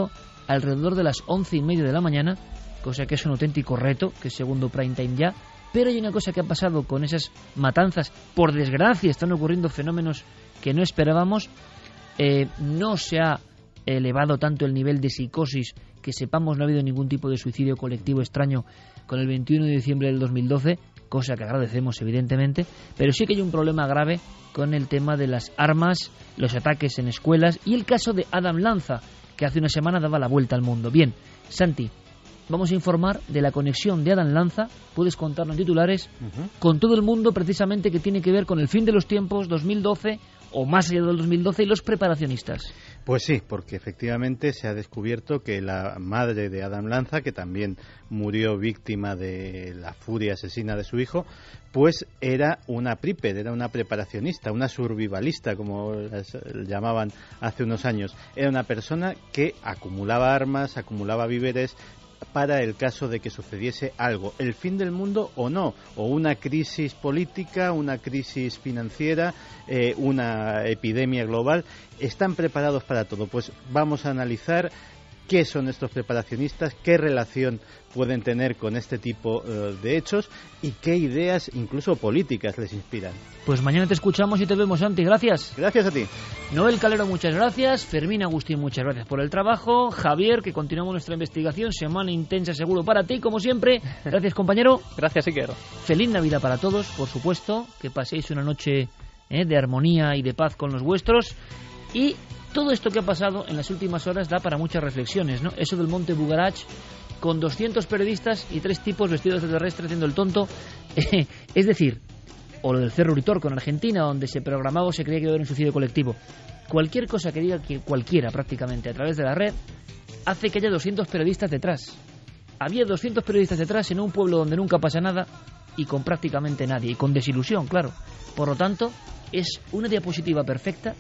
alrededor de las once y media de la mañana, cosa que es un auténtico reto, que es segundo prime time ya. Pero hay una cosa que ha pasado con esas matanzas. Por desgracia están ocurriendo fenómenos que no esperábamos. Eh, no se ha elevado tanto el nivel de psicosis, que sepamos no ha habido ningún tipo de suicidio colectivo extraño con el veintiuno de diciembre del dos mil doce, cosa que agradecemos evidentemente, pero sí que hay un problema grave con el tema de las armas, los ataques en escuelas y el caso de Adam Lanza, que hace una semana daba la vuelta al mundo. Bien, Santi, vamos a informar de la conexión de Adam Lanza, puedes contarnos en titulares, uh-huh. con todo el mundo precisamente que tiene que ver con el fin de los tiempos dos mil doce o más allá del dos mil doce y los preparacionistas. Pues sí, porque efectivamente se ha descubierto que la madre de Adam Lanza, que también murió víctima de la furia asesina de su hijo, pues era una prepper, era una preparacionista, una survivalista, como las llamaban hace unos años. Era una persona que acumulaba armas, acumulaba víveres para el caso de que sucediese algo, el fin del mundo o no, o una crisis política, una crisis financiera, eh, una epidemia global. Están preparados para todo. Pues vamos a analizar qué son estos preparacionistas, qué relación pueden tener con este tipo uh, de hechos y qué ideas, incluso políticas, les inspiran. Pues mañana te escuchamos y te vemos, Santi. Gracias. Gracias a ti. Noel Calero, muchas gracias. Fermín Agustín, muchas gracias por el trabajo. Javier, que continuamos nuestra investigación. Semana intensa seguro para ti, como siempre. Gracias, compañero. Gracias, Iker. Feliz Navidad para todos, por supuesto. Que paséis una noche eh, de armonía y de paz con los vuestros. Y todo esto que ha pasado en las últimas horas da para muchas reflexiones, ¿no? Eso del Monte Bugarach, con doscientos periodistas y tres tipos vestidos de terrestre haciendo el tonto. Eh, es decir, o lo del Cerro Uritorco en Argentina, donde se programaba o se creía que iba a haber un suicidio colectivo. Cualquier cosa que diga que cualquiera, prácticamente, a través de la red, hace que haya doscientos periodistas detrás. Había doscientos periodistas detrás en un pueblo donde nunca pasa nada y con prácticamente nadie, y con desilusión, claro. Por lo tanto, es una diapositiva perfecta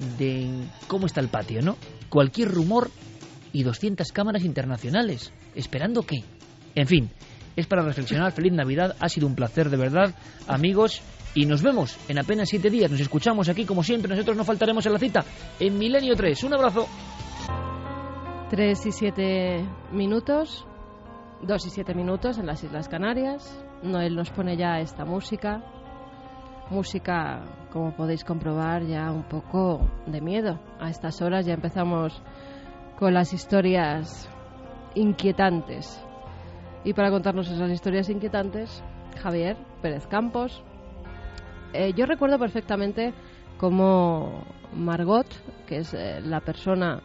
de cómo está el patio, ¿no? Cualquier rumor y doscientas cámaras internacionales. ¿Esperando qué? En fin, es para reflexionar. Feliz Navidad, ha sido un placer de verdad, amigos, y nos vemos en apenas siete días. Nos escuchamos aquí como siempre, nosotros no faltaremos en la cita en Milenio tres. Un abrazo. Tres y siete minutos, dos y siete minutos en las Islas Canarias. Noel nos pone ya esta música. Música, como podéis comprobar, ya un poco de miedo. A estas horas ya empezamos con las historias inquietantes. Y para contarnos esas historias inquietantes, Javier Pérez Campos. Eh, yo recuerdo perfectamente cómo Margot, que es eh, la persona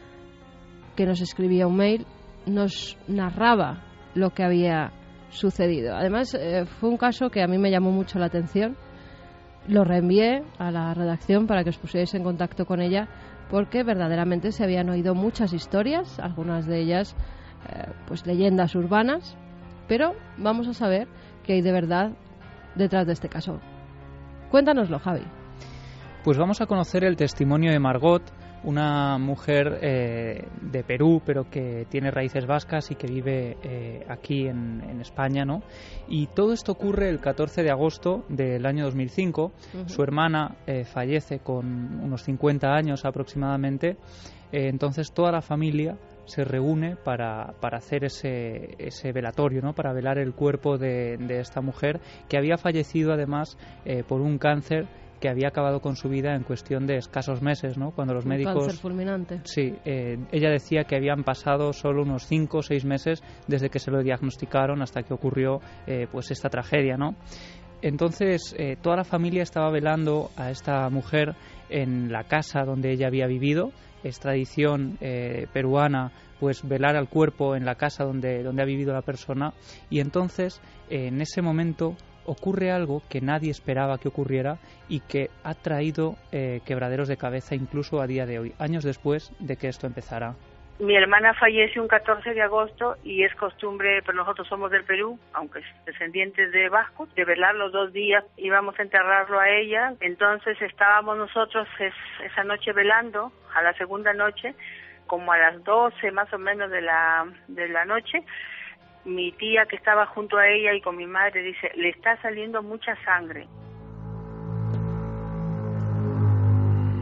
que nos escribía un mail, nos narraba lo que había sucedido. Además, eh, fue un caso que a mí me llamó mucho la atención. Lo reenvié a la redacción para que os pusierais en contacto con ella, porque verdaderamente se habían oído muchas historias, algunas de ellas eh, pues leyendas urbanas, pero vamos a saber qué hay de verdad detrás de este caso. Cuéntanoslo, Javi. Pues vamos a conocer el testimonio de Margot, una mujer eh, de Perú, pero que tiene raíces vascas y que vive eh, aquí en, en España, ¿no? Y todo esto ocurre el catorce de agosto del año dos mil cinco. Uh-huh. Su hermana eh, fallece con unos cincuenta años aproximadamente. Eh, entonces toda la familia se reúne para, para hacer ese, ese velatorio, ¿no? Para velar el cuerpo de, de esta mujer, que había fallecido además eh, por un cáncer que había acabado con su vida en cuestión de escasos meses, ¿no? Cuando los un médicos... cáncer fulminante. Sí, eh, ella decía que habían pasado solo unos cinco o seis meses desde que se lo diagnosticaron hasta que ocurrió eh, pues esta tragedia, ¿no? Entonces, eh, toda la familia estaba velando a esta mujer en la casa donde ella había vivido. Es tradición eh, peruana pues velar al cuerpo en la casa donde, donde ha vivido la persona, y entonces eh, en ese momento ocurre algo que nadie esperaba que ocurriera y que ha traído eh, quebraderos de cabeza incluso a día de hoy, años después de que esto empezara. Mi hermana falleció un catorce de agosto y es costumbre, pero nosotros somos del Perú, aunque descendientes de vascos, de velar los dos días, íbamos a enterrarlo a ella. Entonces estábamos nosotros es, esa noche velando, a la segunda noche, como a las doce más o menos de la, de la noche. Mi tía, que estaba junto a ella y con mi madre, dice, le está saliendo mucha sangre. Una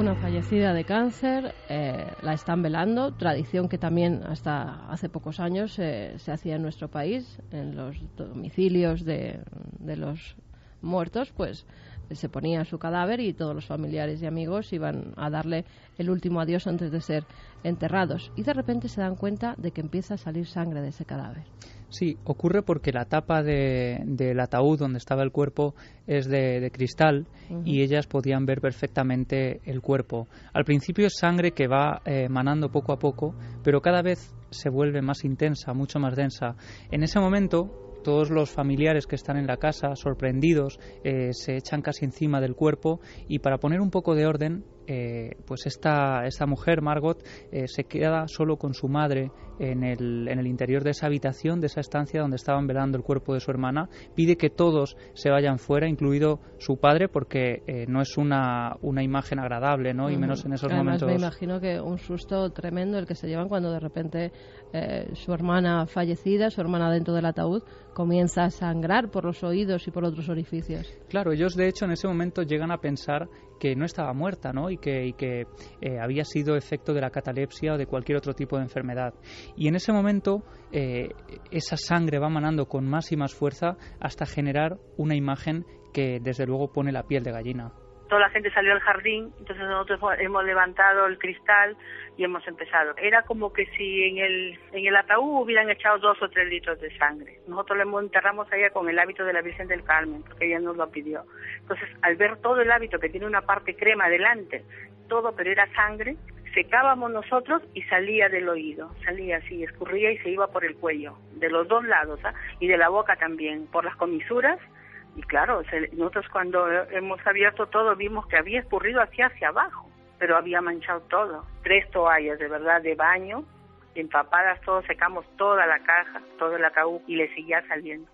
hermana fallecida de cáncer, eh, la están velando, tradición que también hasta hace pocos años eh, se hacía en nuestro país, en los domicilios de, de los muertos, pues se ponía su cadáver y todos los familiares y amigos iban a darle el último adiós antes de ser enterrados. Y de repente se dan cuenta de que empieza a salir sangre de ese cadáver. Sí, ocurre porque la tapa de, del ataúd donde estaba el cuerpo es de, de cristal uh-huh. y ellas podían ver perfectamente el cuerpo. Al principio es sangre que va eh, manando poco a poco, pero cada vez se vuelve más intensa, mucho más densa. En ese momento, todos los familiares que están en la casa, sorprendidos, eh, se echan casi encima del cuerpo y para poner un poco de orden, eh, pues esta, esta mujer, Margot, eh, se queda solo con su madre en el, en el interior de esa habitación, de esa estancia donde estaban velando el cuerpo de su hermana. Pide que todos se vayan fuera, incluido su padre, porque eh, no es una, una imagen agradable, ¿no? Uh-huh. Y menos en esos Además, momentos. Me imagino que un susto tremendo el que se llevan cuando de repente eh, su hermana fallecida, su hermana dentro del ataúd, comienza a sangrar por los oídos y por otros orificios. Claro, ellos de hecho en ese momento llegan a pensar que no estaba muerta, ¿no? Y que, y que eh, había sido efecto de la catalepsia o de cualquier otro tipo de enfermedad. Y en ese momento eh, esa sangre va manando con más y más fuerza hasta generar una imagen que desde luego pone la piel de gallina. Toda la gente salió al jardín, entonces nosotros hemos levantado el cristal y hemos empezado. Era como que si en el en el ataúd hubieran echado dos o tres litros de sangre. Nosotros lo enterramos allá con el hábito de la Virgen del Carmen, porque ella nos lo pidió. Entonces, al ver todo el hábito que tiene una parte crema delante, todo, pero era sangre, secábamos nosotros y salía del oído, salía así, escurría y se iba por el cuello, de los dos lados, ¿ah? Y de la boca también, por las comisuras. Y claro, se, nosotros cuando hemos abierto todo vimos que había escurrido hacia hacia abajo, pero había manchado todo. Tres toallas de verdad de baño, empapadas, todos secamos toda la caja, todo el ataúd y le seguía saliendo.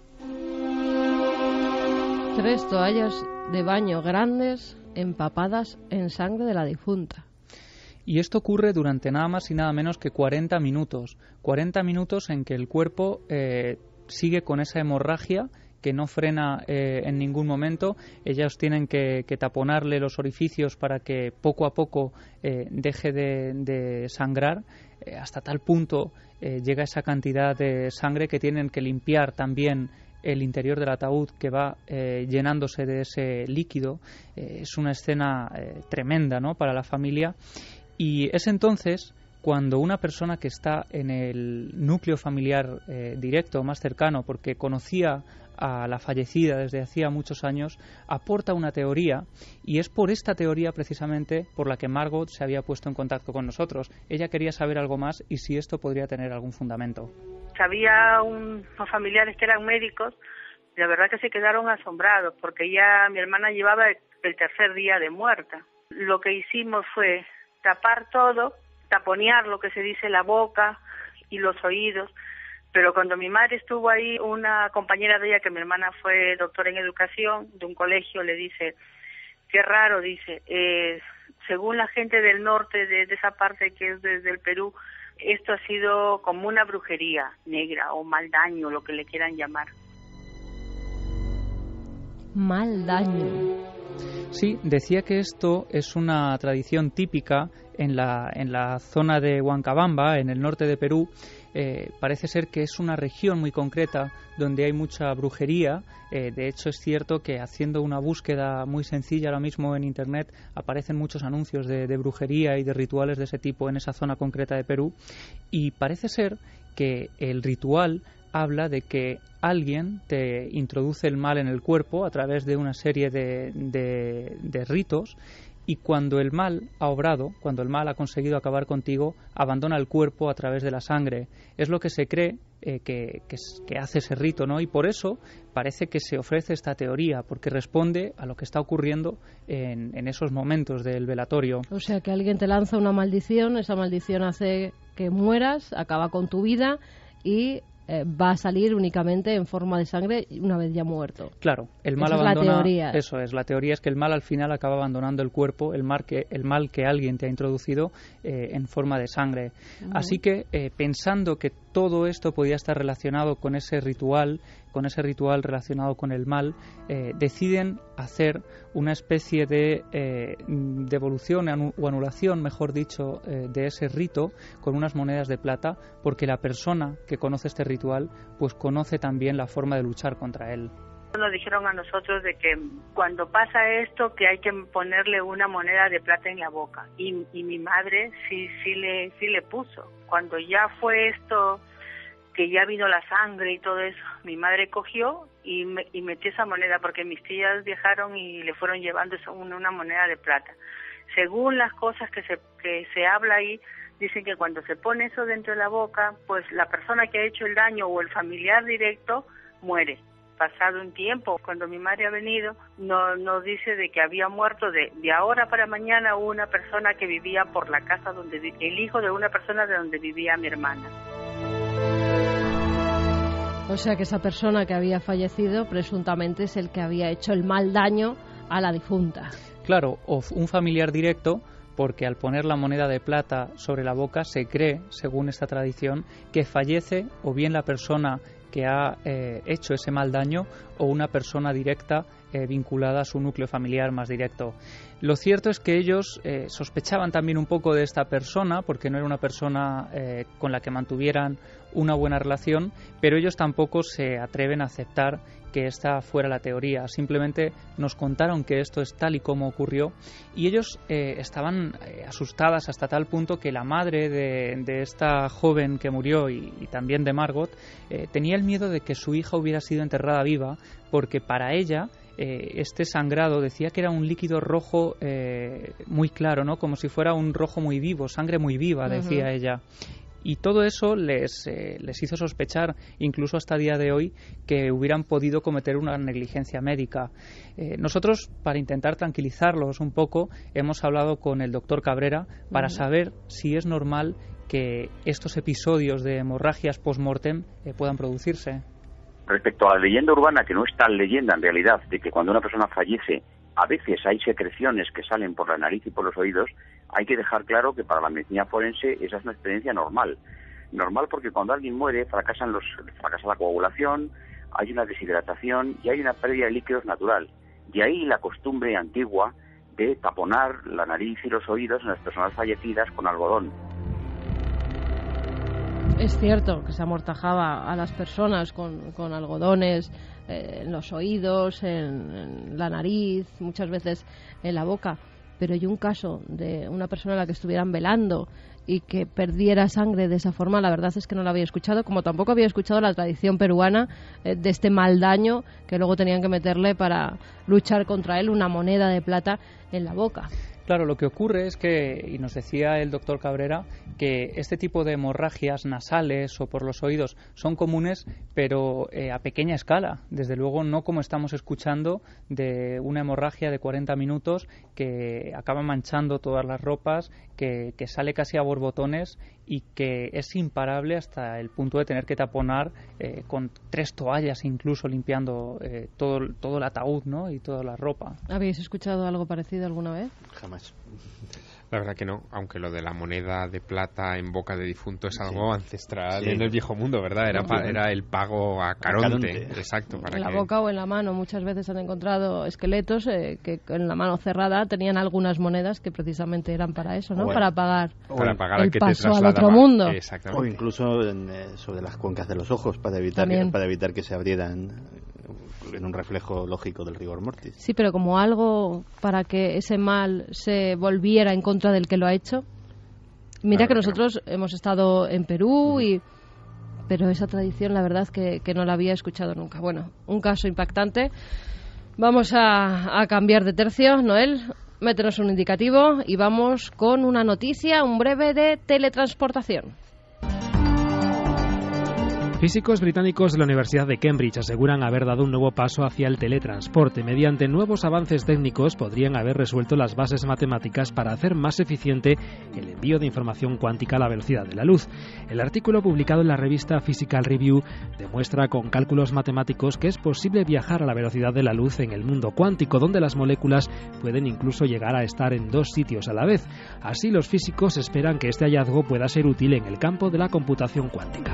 Tres toallas de baño grandes empapadas en sangre de la difunta. Y esto ocurre durante nada más y nada menos que cuarenta minutos. cuarenta minutos en que el cuerpo eh, sigue con esa hemorragia que no frena eh, en ningún momento. Ellas tienen que, que taponarle los orificios para que poco a poco eh, deje de, de sangrar. Eh, hasta tal punto eh, llega esa cantidad de sangre que tienen que limpiar también el interior del ataúd, que va eh, llenándose de ese líquido. Eh, es una escena eh, tremenda, ¿no?, para la familia. Y es entonces cuando una persona que está en el núcleo familiar eh, directo, más cercano, porque conocía a la fallecida desde hacía muchos años, aporta una teoría, y es por esta teoría precisamente por la que Margot se había puesto en contacto con nosotros. Ella quería saber algo más y si esto podría tener algún fundamento. Había un, unos familiares que eran médicos, y la verdad que se quedaron asombrados, porque ya mi hermana llevaba el tercer día de muerta. Lo que hicimos fue tapar todo, taponear lo que se dice la boca y los oídos. Pero cuando mi madre estuvo ahí, una compañera de ella, que mi hermana fue doctora en educación de un colegio, le dice, qué raro, dice, eh, según la gente del norte, de, de esa parte que es desde el Perú, esto ha sido como una brujería negra o mal daño, lo que le quieran llamar. Mal daño. Sí, decía que esto es una tradición típica en la, en la zona de Huancabamba, en el norte de Perú. Eh, parece ser que es una región muy concreta donde hay mucha brujería. Eh, de hecho, es cierto que haciendo una búsqueda muy sencilla ahora mismo en Internet aparecen muchos anuncios de, de brujería y de rituales de ese tipo en esa zona concreta de Perú. Y parece ser que el ritual habla de que alguien te introduce el mal en el cuerpo a través de una serie de, de, de ritos, y cuando el mal ha obrado, cuando el mal ha conseguido acabar contigo, abandona el cuerpo a través de la sangre. Es lo que se cree eh, que, que, que hace ese rito, ¿no? Y por eso parece que se ofrece esta teoría, porque responde a lo que está ocurriendo en, en esos momentos del velatorio. O sea, que alguien te lanza una maldición, esa maldición hace que mueras, acaba con tu vida y Eh, va a salir únicamente en forma de sangre una vez ya muerto. Claro, el mal Esa abandona. Es la teoría. Eso es, la teoría es que el mal al final acaba abandonando el cuerpo, el mal que, el mal que alguien te ha introducido eh, en forma de sangre. Uh-huh. Así que eh, pensando que todo esto podía estar relacionado con ese ritual, con ese ritual relacionado con el mal, eh, deciden hacer una especie de eh, devolución o anulación, mejor dicho, eh, de ese rito con unas monedas de plata, porque la persona que conoce este ritual pues conoce también la forma de luchar contra él. Nos dijeron a nosotros de que cuando pasa esto que hay que ponerle una moneda de plata en la boca, y, y mi madre sí sí le sí le puso. Cuando ya fue esto, que ya vino la sangre y todo eso, mi madre cogió y, me, y metió esa moneda, porque mis tías viajaron y le fueron llevando esa, una, una moneda de plata. Según las cosas que se que se habla ahí, dicen que cuando se pone eso dentro de la boca, pues la persona que ha hecho el daño o el familiar directo muere. Pasado un tiempo, cuando mi madre ha venido, nos, nos dice de que había muerto de, de ahora para mañana una persona que vivía por la casa donde el hijo de una persona de donde vivía mi hermana. O sea que esa persona que había fallecido presuntamente es el que había hecho el mal daño a la difunta. Claro, o un familiar directo, porque al poner la moneda de plata sobre la boca se cree, según esta tradición, que fallece o bien la persona que ha eh, hecho ese mal daño o una persona directa eh, vinculada a su núcleo familiar más directo. Lo cierto es que ellos eh, sospechaban también un poco de esta persona, porque no era una persona eh, con la que mantuvieran una buena relación, pero ellos tampoco se atreven a aceptar que esta fuera la teoría. Simplemente nos contaron que esto es tal y como ocurrió, y ellos eh, estaban eh, asustadas hasta tal punto que la madre de, de esta joven que murió y, y también de Margot eh, tenía el miedo de que su hija hubiera sido enterrada viva, porque para ella eh, este sangrado decía que era un líquido rojo eh, muy claro, ¿no? Como si fuera un rojo muy vivo, sangre muy viva, decía uh-huh. ella. Y todo eso les, eh, les hizo sospechar, incluso hasta el día de hoy, que hubieran podido cometer una negligencia médica. Eh, nosotros, para intentar tranquilizarlos un poco, hemos hablado con el doctor Cabrera para uh-huh. saber si es normal que estos episodios de hemorragias post-mortem eh, puedan producirse. Respecto a la leyenda urbana, que no es tal leyenda en realidad, de que cuando una persona fallece, a veces hay secreciones que salen por la nariz y por los oídos, hay que dejar claro que para la medicina forense esa es una experiencia normal. Normal porque cuando alguien muere fracasan los, fracasa la coagulación, hay una deshidratación y hay una pérdida de líquidos natural. De ahí la costumbre antigua de taponar la nariz y los oídos en las personas fallecidas con algodón. Es cierto que se amortajaba a las personas con, con algodones eh, en los oídos, en, en la nariz, muchas veces en la boca. Pero hay un caso de una persona a la que estuvieran velando y que perdiera sangre de esa forma, la verdad es que no la había escuchado, como tampoco había escuchado la tradición peruana eh, de este mal daño que luego tenían que meterle para luchar contra él una moneda de plata en la boca. Claro, lo que ocurre es que, y nos decía el doctor Cabrera, que este tipo de hemorragias nasales o por los oídos son comunes, pero eh, a pequeña escala. Desde luego no como estamos escuchando de una hemorragia de cuarenta minutos que acaba manchando todas las ropas, que, que sale casi a borbotones y que es imparable hasta el punto de tener que taponar eh, con tres toallas incluso limpiando eh, todo, todo el ataúd, ¿no? Y toda la ropa. ¿Habéis escuchado algo parecido alguna vez? Jamás. La verdad que no, aunque lo de la moneda de plata en boca de difunto es algo sí. ancestral sí. en el viejo mundo, ¿verdad? Era, pa, era el pago a Caronte, a Caronte. Exacto. Para en la que... boca o en la mano. Muchas veces han encontrado esqueletos eh, que en la mano cerrada tenían algunas monedas que precisamente eran para eso, ¿no? Bueno, para pagar, para pagar el que paso te al otro mundo. O incluso en, eh, sobre las cuencas de los ojos para evitar, que, para evitar que se abrieran en un reflejo lógico del rigor mortis. Sí, pero como algo para que ese mal se volviera en contra del que lo ha hecho. Mira claro, que nosotros claro. hemos estado en Perú, mm. y pero esa tradición la verdad que, que no la había escuchado nunca. Bueno, un caso impactante. Vamos a, a cambiar de tercio, Noel. Métenos un indicativo y vamos con una noticia, un breve de teletransportación. Físicos británicos de la Universidad de Cambridge aseguran haber dado un nuevo paso hacia el teletransporte. Mediante nuevos avances técnicos podrían haber resuelto las bases matemáticas para hacer más eficiente el envío de información cuántica a la velocidad de la luz. El artículo publicado en la revista Physical Review demuestra con cálculos matemáticos que es posible viajar a la velocidad de la luz en el mundo cuántico, donde las moléculas pueden incluso llegar a estar en dos sitios a la vez. Así, los físicos esperan que este hallazgo pueda ser útil en el campo de la computación cuántica.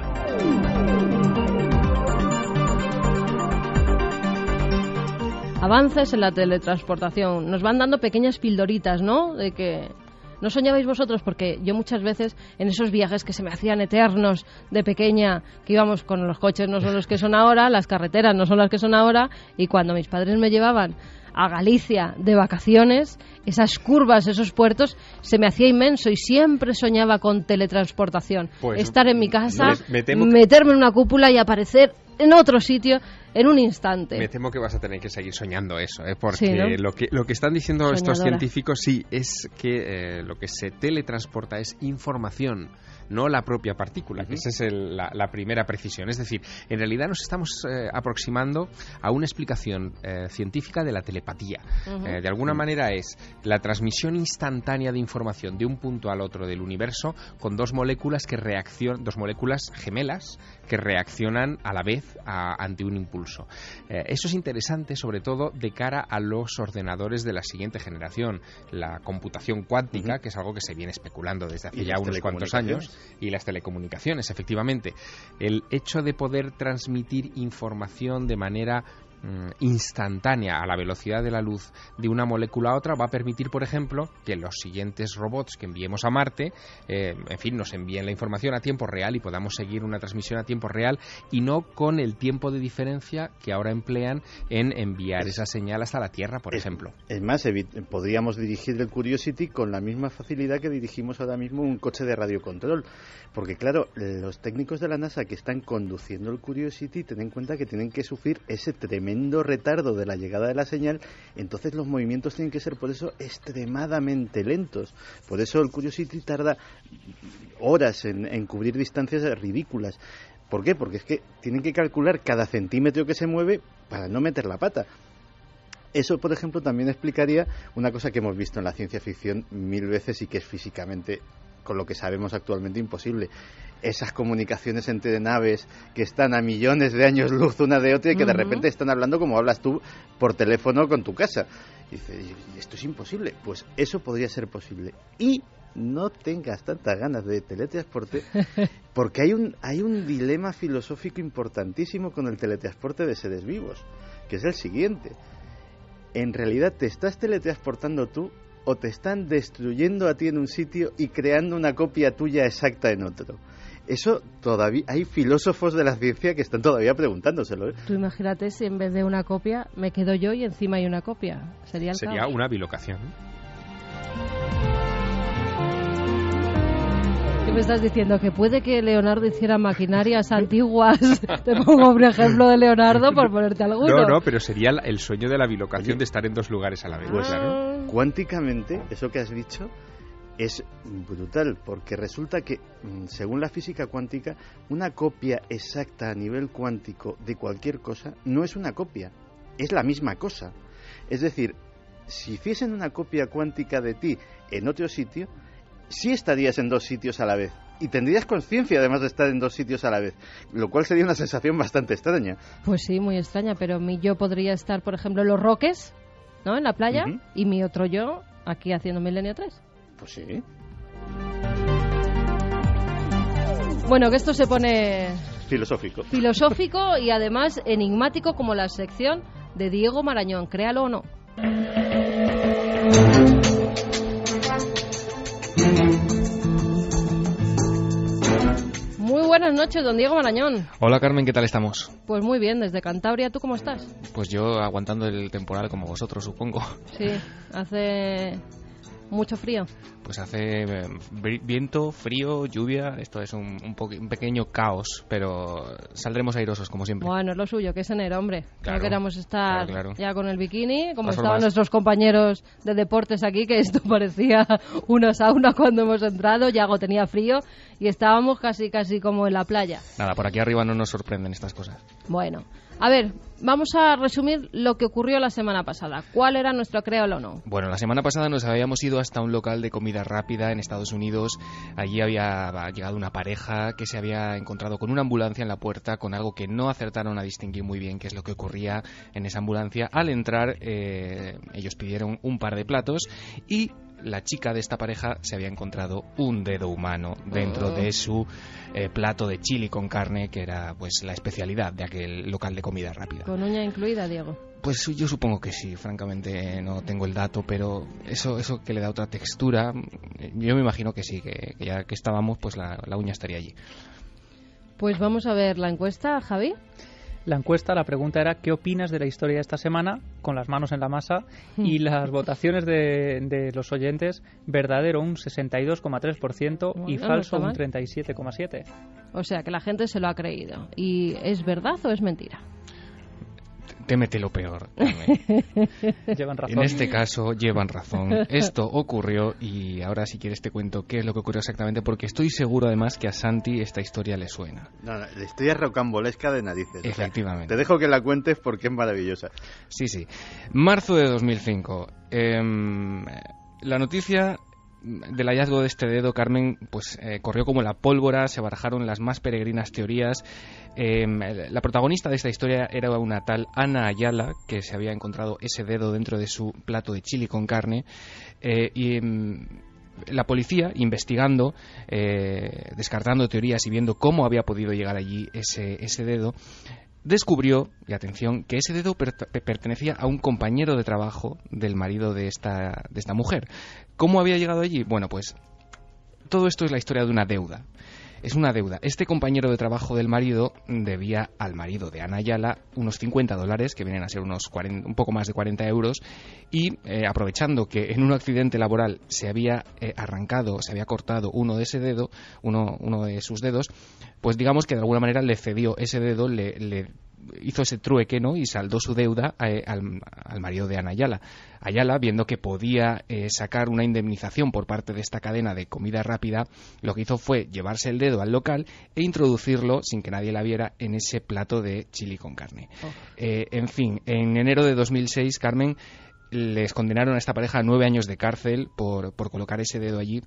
Avances en la teletransportación. Nos van dando pequeñas pildoritas, ¿no? De que no soñabais vosotros, porque yo muchas veces en esos viajes que se me hacían eternos de pequeña, que íbamos con los coches no son los que son ahora, las carreteras no son las que son ahora, y cuando mis padres me llevaban a Galicia de vacaciones, esas curvas, esos puertos, se me hacía inmenso y siempre soñaba con teletransportación. Pues, estar en mi casa, me temo que... meterme en una cúpula y aparecer en otro sitio en un instante. Me temo que vas a tener que seguir soñando eso, ¿eh? Porque sí, ¿no? lo que lo que están diciendo Soñadora. Estos científicos sí es que eh, lo que se teletransporta es información, no la propia partícula, uh-huh. que esa es el, la, la primera precisión. Es decir, en realidad nos estamos eh, aproximando a una explicación eh, científica de la telepatía. Uh-huh. Eh, de alguna uh-huh. manera es la transmisión instantánea de información de un punto al otro del universo con dos moléculas que reaccionan, dos moléculas gemelas que reaccionan a la vez a, ante un impulso. Eh, eso es interesante, sobre todo de cara a los ordenadores de la siguiente generación, la computación cuántica, uh-huh. que es algo que se viene especulando desde hace ya unos cuantos años. Y las telecomunicaciones, efectivamente. El hecho de poder transmitir información de manera mm, instantánea a la velocidad de la luz de una molécula a otra va a permitir, por ejemplo, que los siguientes robots que enviemos a Marte, eh, en fin, nos envíen la información a tiempo real y podamos seguir una transmisión a tiempo real y no con el tiempo de diferencia que ahora emplean en enviar esa señal hasta la Tierra, por es, ejemplo. Es más, podríamos dirigir el Curiosity con la misma facilidad que dirigimos ahora mismo un coche de radiocontrol. Porque claro, los técnicos de la NASA que están conduciendo el Curiosity, ten en cuenta que tienen que sufrir ese tremendo retardo de la llegada de la señal, entonces los movimientos tienen que ser por eso extremadamente lentos. Por eso el Curiosity tarda horas en, en cubrir distancias ridículas. ¿Por qué? Porque es que tienen que calcular cada centímetro que se mueve para no meter la pata. Eso, por ejemplo, también explicaría una cosa que hemos visto en la ciencia ficción mil veces y que es físicamente, con lo que sabemos actualmente, imposible. Esas comunicaciones entre naves que están a millones de años luz una de otra y que uh-huh. de repente están hablando como hablas tú por teléfono con tu casa. Y dices, esto es imposible. Pues eso podría ser posible. Y no tengas tantas ganas de teletransporte, porque hay un, hay un dilema filosófico importantísimo con el teletransporte de seres vivos, que es el siguiente. En realidad, ¿te estás teletransportando tú o te están destruyendo a ti en un sitio y creando una copia tuya exacta en otro? Eso todavía hay filósofos de la ciencia que están todavía preguntándoselo, ¿eh? Tú imagínate si en vez de una copia me quedo yo y encima hay una copia. Sería el Sería caos. Una bilocación. ¿Qué me estás diciendo? ¿Que puede que Leonardo hiciera maquinarias antiguas? Te pongo un ejemplo de Leonardo por ponerte alguno. No, no, pero sería el sueño de la bilocación. Oye, de estar en dos lugares a la vez. Pues ah. claro. Cuánticamente, eso que has dicho es brutal, porque resulta que, según la física cuántica, una copia exacta a nivel cuántico de cualquier cosa no es una copia, es la misma cosa. Es decir, si hiciesen una copia cuántica de ti en otro sitio, sí estarías en dos sitios a la vez y tendrías conciencia además de estar en dos sitios a la vez, lo cual sería una sensación bastante extraña. Pues sí, muy extraña, pero mi yo podría estar, por ejemplo, en Los Roques, ¿no?, en la playa, uh-huh. y mi otro yo aquí haciendo Milenio tres. Pues sí. Bueno, que esto se pone filosófico. Filosófico y además enigmático, como la sección de Diego Marañón, créalo o no. Muy buenas noches, don Diego Marañón. Hola, Carmen, ¿qué tal estamos? Pues muy bien, desde Cantabria. ¿Tú cómo estás? Pues yo aguantando el temporal como vosotros, supongo. Sí, hace ¿Mucho frío? Pues hace eh, viento, frío, lluvia. Esto es un, un, un pequeño caos, pero saldremos airosos como siempre. Bueno, es lo suyo, que es enero, hombre. Claro, no queramos estar claro, claro. ya con el bikini, como Las estaban formas. nuestros compañeros de deportes aquí, que esto parecía una sauna cuando hemos entrado. Yago tenía frío y estábamos casi casi como en la playa. Nada, por aquí arriba no nos sorprenden estas cosas. Bueno, a ver, vamos a resumir lo que ocurrió la semana pasada. ¿Cuál era nuestro créalo o no? Bueno, la semana pasada nos habíamos ido hasta un local de comida rápida en Estados Unidos. Allí había llegado una pareja que se había encontrado con una ambulancia en la puerta, con algo que no acertaron a distinguir muy bien qué es lo que ocurría en esa ambulancia. Al entrar, eh, ellos pidieron un par de platos y la chica de esta pareja se había encontrado un dedo humano dentro de su eh, plato de chili con carne, que era pues la especialidad de aquel local de comida rápida. ¿Con uña incluida, Diego? Pues yo supongo que sí, francamente no tengo el dato, pero eso eso que le da otra textura, yo me imagino que sí, que, que ya que estábamos, pues la, la uña estaría allí. Pues vamos a ver la encuesta, Javi. La encuesta, la pregunta era ¿qué opinas de la historia de esta semana? Con las manos en la masa. Y las votaciones de, de los oyentes, verdadero un sesenta y dos coma tres por ciento Bueno, y no falso está un mal. treinta y siete coma siete por ciento. O sea, que la gente se lo ha creído. ¿Y es verdad o es mentira? Témete lo peor, Carmen. Llevan razón. En este caso llevan razón. Esto ocurrió y ahora si quieres te cuento qué es lo que ocurrió exactamente, porque estoy seguro además que a Santi esta historia le suena. No, no, la historia es rocambolesca de narices. Efectivamente. O sea, te dejo que la cuentes porque es maravillosa. Sí, sí. Marzo de dos mil cinco. Eh, la noticia del hallazgo de este dedo, Carmen, pues eh, corrió como la pólvora, se barajaron las más peregrinas teorías. Eh, la protagonista de esta historia era una tal Ana Ayala, que se había encontrado ese dedo dentro de su plato de chili con carne, eh, y mm, la policía, investigando, eh, descartando teorías y viendo cómo había podido llegar allí ese, ese dedo, descubrió, y atención, que ese dedo per- pertenecía a un compañero de trabajo del marido de esta, de esta mujer. ¿Cómo había llegado allí? Bueno, pues todo esto es la historia de una deuda. Es una deuda. Este compañero de trabajo del marido debía al marido de Ana Ayala unos cincuenta dólares, que vienen a ser unos cuarenta, un poco más de cuarenta euros, y eh, aprovechando que en un accidente laboral se había eh, arrancado, se había cortado uno de ese dedo, uno, uno de sus dedos, pues digamos que de alguna manera le cedió ese dedo, le, le hizo ese trueque, ¿no? Y saldó su deuda eh, al, al marido de Ana Ayala. Ayala, viendo que podía eh, sacar una indemnización por parte de esta cadena de comida rápida, lo que hizo fue llevarse el dedo al local e introducirlo, sin que nadie la viera, en ese plato de chili con carne. Oh. Eh, en fin, en enero de dos mil seis, Carmen, les condenaron a esta pareja a nueve años de cárcel por, por colocar ese dedo allí,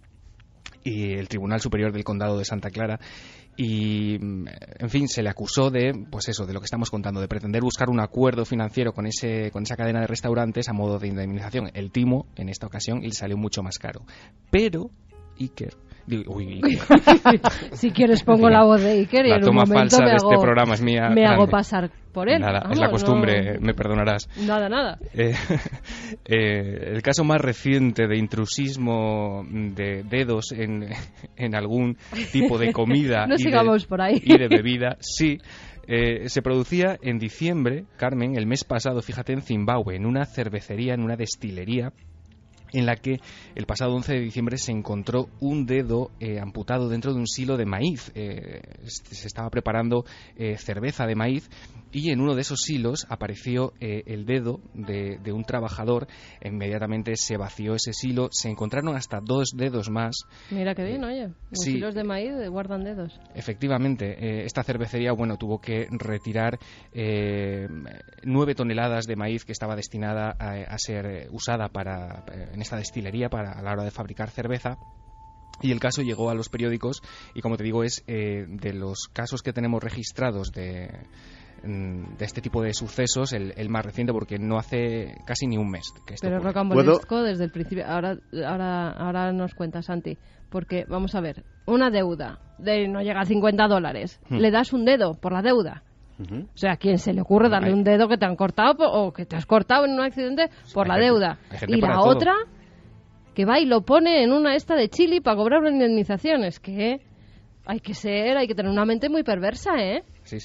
y el Tribunal Superior del Condado de Santa Clara, y en fin, se le acusó de, pues eso, de lo que estamos contando, de pretender buscar un acuerdo financiero con ese con esa cadena de restaurantes a modo de indemnización. El timo, en esta ocasión, le salió mucho más caro. Pero Iker, digo, uy, Iker. Si quieres pongo la voz de Iker y la en toma un momento falsa me de hago, este programa es mía. me grande. hago pasar por él. Nada, Vamos, es la costumbre, no... me perdonarás. Nada, nada. Eh, eh, el caso más reciente de intrusismo de dedos en, en algún tipo de comida no y, sigamos de, por ahí. y de bebida, sí, eh, se producía en diciembre, Carmen, el mes pasado, fíjate, en Zimbabue, en una cervecería, en una destilería, en la que el pasado once de diciembre se encontró un dedo eh, amputado dentro de un silo de maíz. Eh, se estaba preparando eh, cerveza de maíz y en uno de esos silos apareció eh, el dedo de, de un trabajador. Inmediatamente se vació ese silo, se encontraron hasta dos dedos más. Mira qué bien, oye, los sí, silos de maíz guardan dedos. Efectivamente, eh, esta cervecería, bueno, tuvo que retirar eh, nueve toneladas de maíz que estaba destinada a, a ser usada para en esta destilería para a la hora de fabricar cerveza. Y el caso llegó a los periódicos y, como te digo, es eh, de los casos que tenemos registrados de, de este tipo de sucesos el, el más reciente, porque no hace casi ni un mes que esto Pero ocurre. rocambolesco desde el principio. Ahora, ahora, ahora nos cuenta Santi, porque vamos a ver, una deuda de no llega a cincuenta dólares, hmm. le das un dedo por la deuda. Uh-huh. O sea, ¿a quién se le ocurre darle hay... un dedo que te han cortado o que te has cortado en un accidente por hay la gente, deuda? Y la todo. otra que va y lo pone en una esta de Chile para cobrar una indemnización. Es que hay que ser, hay que tener una mente muy perversa, ¿eh? Sí, sí.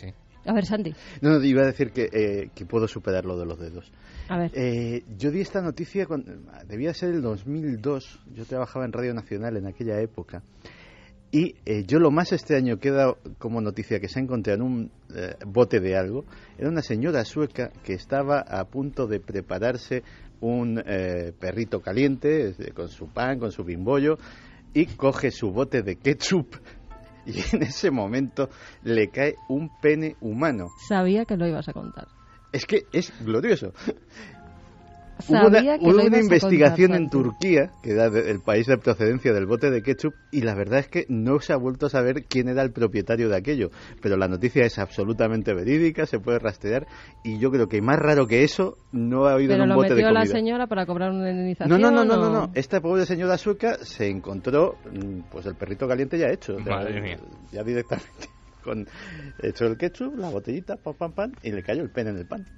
A ver, Santi. No, no, iba a decir que, eh, que puedo superar lo de los dedos. A ver. Eh, yo di esta noticia, cuando, debía ser el dos mil dos, yo trabajaba en Radio Nacional en aquella época, y eh, yo lo más extraño que he dado como noticia que se ha encontrado en un eh, bote de algo, era una señora sueca que estaba a punto de prepararse un eh, perrito caliente, con su pan, con su bimbollo, y coge su bote de ketchup, y en ese momento le cae un pene humano. Sabía que lo ibas a contar. Es que es glorioso. Sabía hubo una, que hubo lo una ibas a investigación contar, en Turquía, que era de, el país de procedencia del bote de ketchup, y la verdad es que no se ha vuelto a saber quién era el propietario de aquello. Pero la noticia es absolutamente verídica, se puede rastrear, y yo creo que más raro que eso no ha habido en un bote de comida. ¿Pero lo metió la señora para cobrar una indemnización? No, no, no, no, o... no, no. Esta pobre señora sueca se encontró pues el perrito caliente ya hecho. Madre ya, mía. Ya directamente con hecho el ketchup, la botellita, pam, pam, pam, y le cayó el pene en el pan.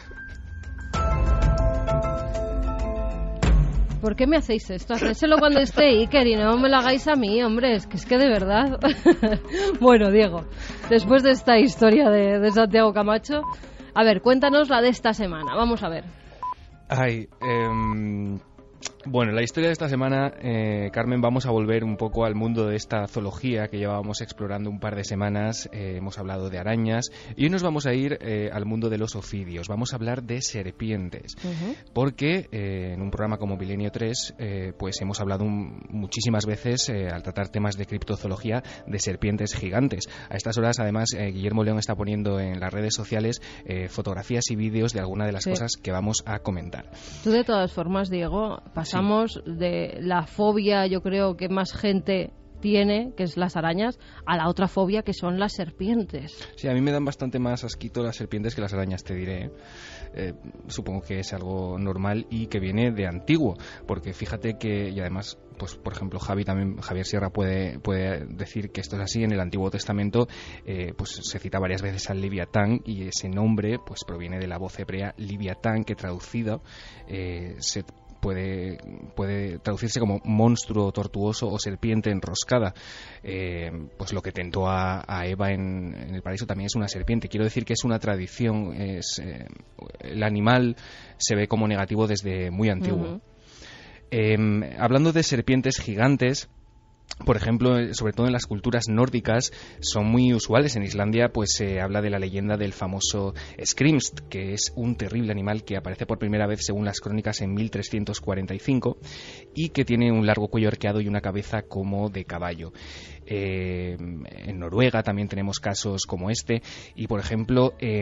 ¿Por qué me hacéis esto? Hacérselo cuando esté Iker y no me lo hagáis a mí, hombre. Es que es que de verdad... Bueno, Diego, después de esta historia de, de Santiago Camacho, a ver, cuéntanos la de esta semana. Vamos a ver. Ay, eh... Bueno, la historia de esta semana, eh, Carmen, vamos a volver un poco al mundo de esta zoología que llevábamos explorando un par de semanas. Eh, hemos hablado de arañas y hoy nos vamos a ir eh, al mundo de los ofidios. Vamos a hablar de serpientes, uh-huh. porque eh, en un programa como Milenio tres, eh, pues hemos hablado un, muchísimas veces eh, al tratar temas de criptozoología de serpientes gigantes. A estas horas, además, eh, Guillermo León está poniendo en las redes sociales eh, fotografías y vídeos de algunas de las sí. cosas que vamos a comentar. Tú, de todas formas, Diego, pasamos sí. de la fobia, yo creo que más gente tiene, que es las arañas, a la otra fobia que son las serpientes. Sí, a mí me dan bastante más asquito las serpientes que las arañas, te diré. Eh, supongo que es algo normal y que viene de antiguo, porque fíjate que, y además, pues por ejemplo, Javi también, Javier Sierra puede, puede decir que esto es así. En el Antiguo Testamento eh, pues se cita varias veces al Leviatán, y ese nombre pues proviene de la voz hebrea Leviatán, que traducido eh, se puede puede traducirse como monstruo tortuoso o serpiente enroscada. Eh, pues lo que tentó a, a Eva en, en el paraíso también es una serpiente. Quiero decir que es una tradición, es eh, el animal se ve como negativo desde muy antiguo. Uh-huh. Eh, hablando de serpientes gigantes, por ejemplo, sobre todo en las culturas nórdicas, son muy usuales. En Islandia pues se habla de la leyenda del famoso Skrimst, que es un terrible animal que aparece por primera vez, según las crónicas, en mil trescientos cuarenta y cinco, y que tiene un largo cuello arqueado y una cabeza como de caballo. Eh, en Noruega también tenemos casos como este, y por ejemplo... Eh,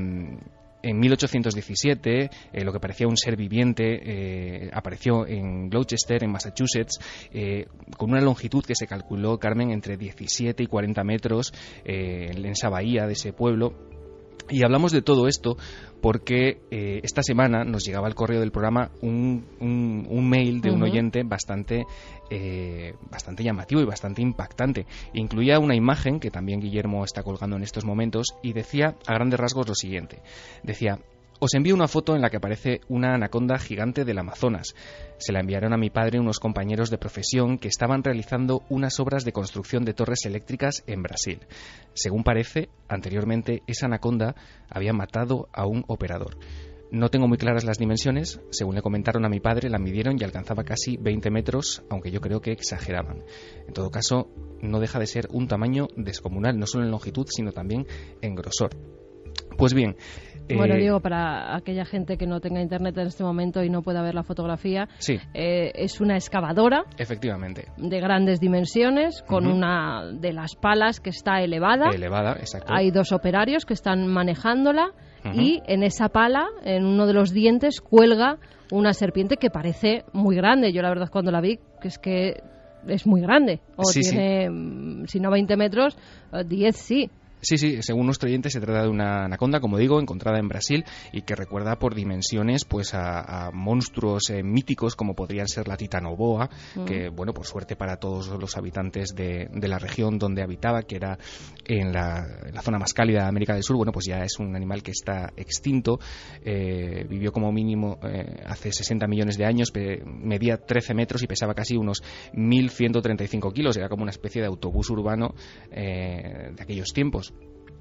En mil ochocientos diecisiete, eh, lo que parecía un ser viviente eh, apareció en Gloucester, en Massachusetts, eh, con una longitud que se calculó, Carmen, entre diecisiete y cuarenta metros eh, en esa bahía de ese pueblo. Y hablamos de todo esto porque eh, esta semana nos llegaba al correo del programa un, un, un mail de un uh-huh. oyente bastante, eh, bastante llamativo y bastante impactante. Incluía una imagen que también Guillermo está colgando en estos momentos y decía a grandes rasgos lo siguiente. Decía: os envío una foto en la que aparece una anaconda gigante del Amazonas. Se la enviaron a mi padre unos compañeros de profesión que estaban realizando unas obras de construcción de torres eléctricas en Brasil. Según parece, anteriormente esa anaconda había matado a un operador. No tengo muy claras las dimensiones. Según le comentaron a mi padre, la midieron y alcanzaba casi veinte metros, aunque yo creo que exageraban. En todo caso, no deja de ser un tamaño descomunal, no solo en longitud, sino también en grosor. Pues bien... Bueno, eh, digo, para aquella gente que no tenga internet en este momento y no pueda ver la fotografía, sí. eh, es una excavadora. Efectivamente. De grandes dimensiones, con uh-huh. una de las palas que está elevada. Elevada, exacto. Hay dos operarios que están manejándola uh-huh. y en esa pala, en uno de los dientes, cuelga una serpiente que parece muy grande. Yo la verdad cuando la vi, que es que es muy grande. O sí, tiene, sí. si no veinte metros, diez sí. Sí, sí, según nuestro oyente se trata de una anaconda, como digo, encontrada en Brasil y que recuerda por dimensiones pues a, a monstruos eh, míticos como podrían ser la titanoboa, mm. que, bueno, por suerte para todos los habitantes de, de la región donde habitaba, que era en la, en la zona más cálida de América del Sur, bueno, pues ya es un animal que está extinto. Eh, vivió como mínimo eh, hace sesenta millones de años, pe- medía trece metros y pesaba casi unos mil ciento treinta y cinco kilos, era como una especie de autobús urbano eh, de aquellos tiempos.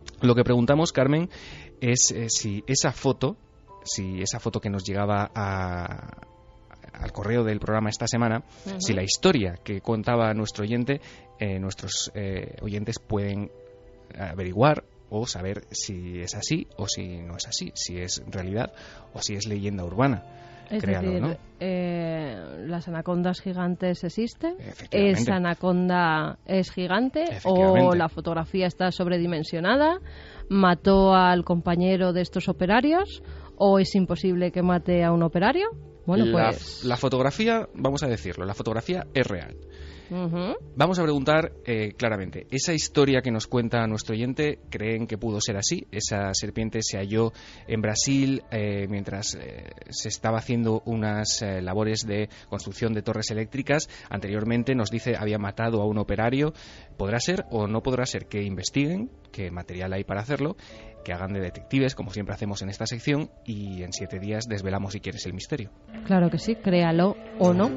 Lo que preguntamos, Carmen, es eh, si esa foto, si esa foto que nos llegaba a, al correo del programa esta semana, uh-huh. si la historia que contaba nuestro oyente, eh, nuestros eh, oyentes pueden averiguar o saber si es así o si no es así, si es realidad o si es leyenda urbana. Es Créalo, decir, ¿no? eh, ¿las anacondas gigantes existen? ¿Esa anaconda es gigante? ¿O la fotografía está sobredimensionada? ¿Mató al compañero de estos operarios? ¿O es imposible que mate a un operario? Bueno, pues... La, la fotografía, vamos a decirlo, la fotografía es real. Uh-huh. Vamos a preguntar eh, claramente, ¿esa historia que nos cuenta nuestro oyente creen que pudo ser así? Esa serpiente se halló en Brasil eh, mientras eh, se estaba haciendo unas eh, labores de construcción de torres eléctricas. Anteriormente nos dice había matado a un operario. ¿Podrá ser o no podrá ser? Que investiguen, qué material hay para hacerlo, que hagan de detectives, como siempre hacemos en esta sección, y en siete días desvelamos, si quieres, el misterio. Claro que sí, créalo o no.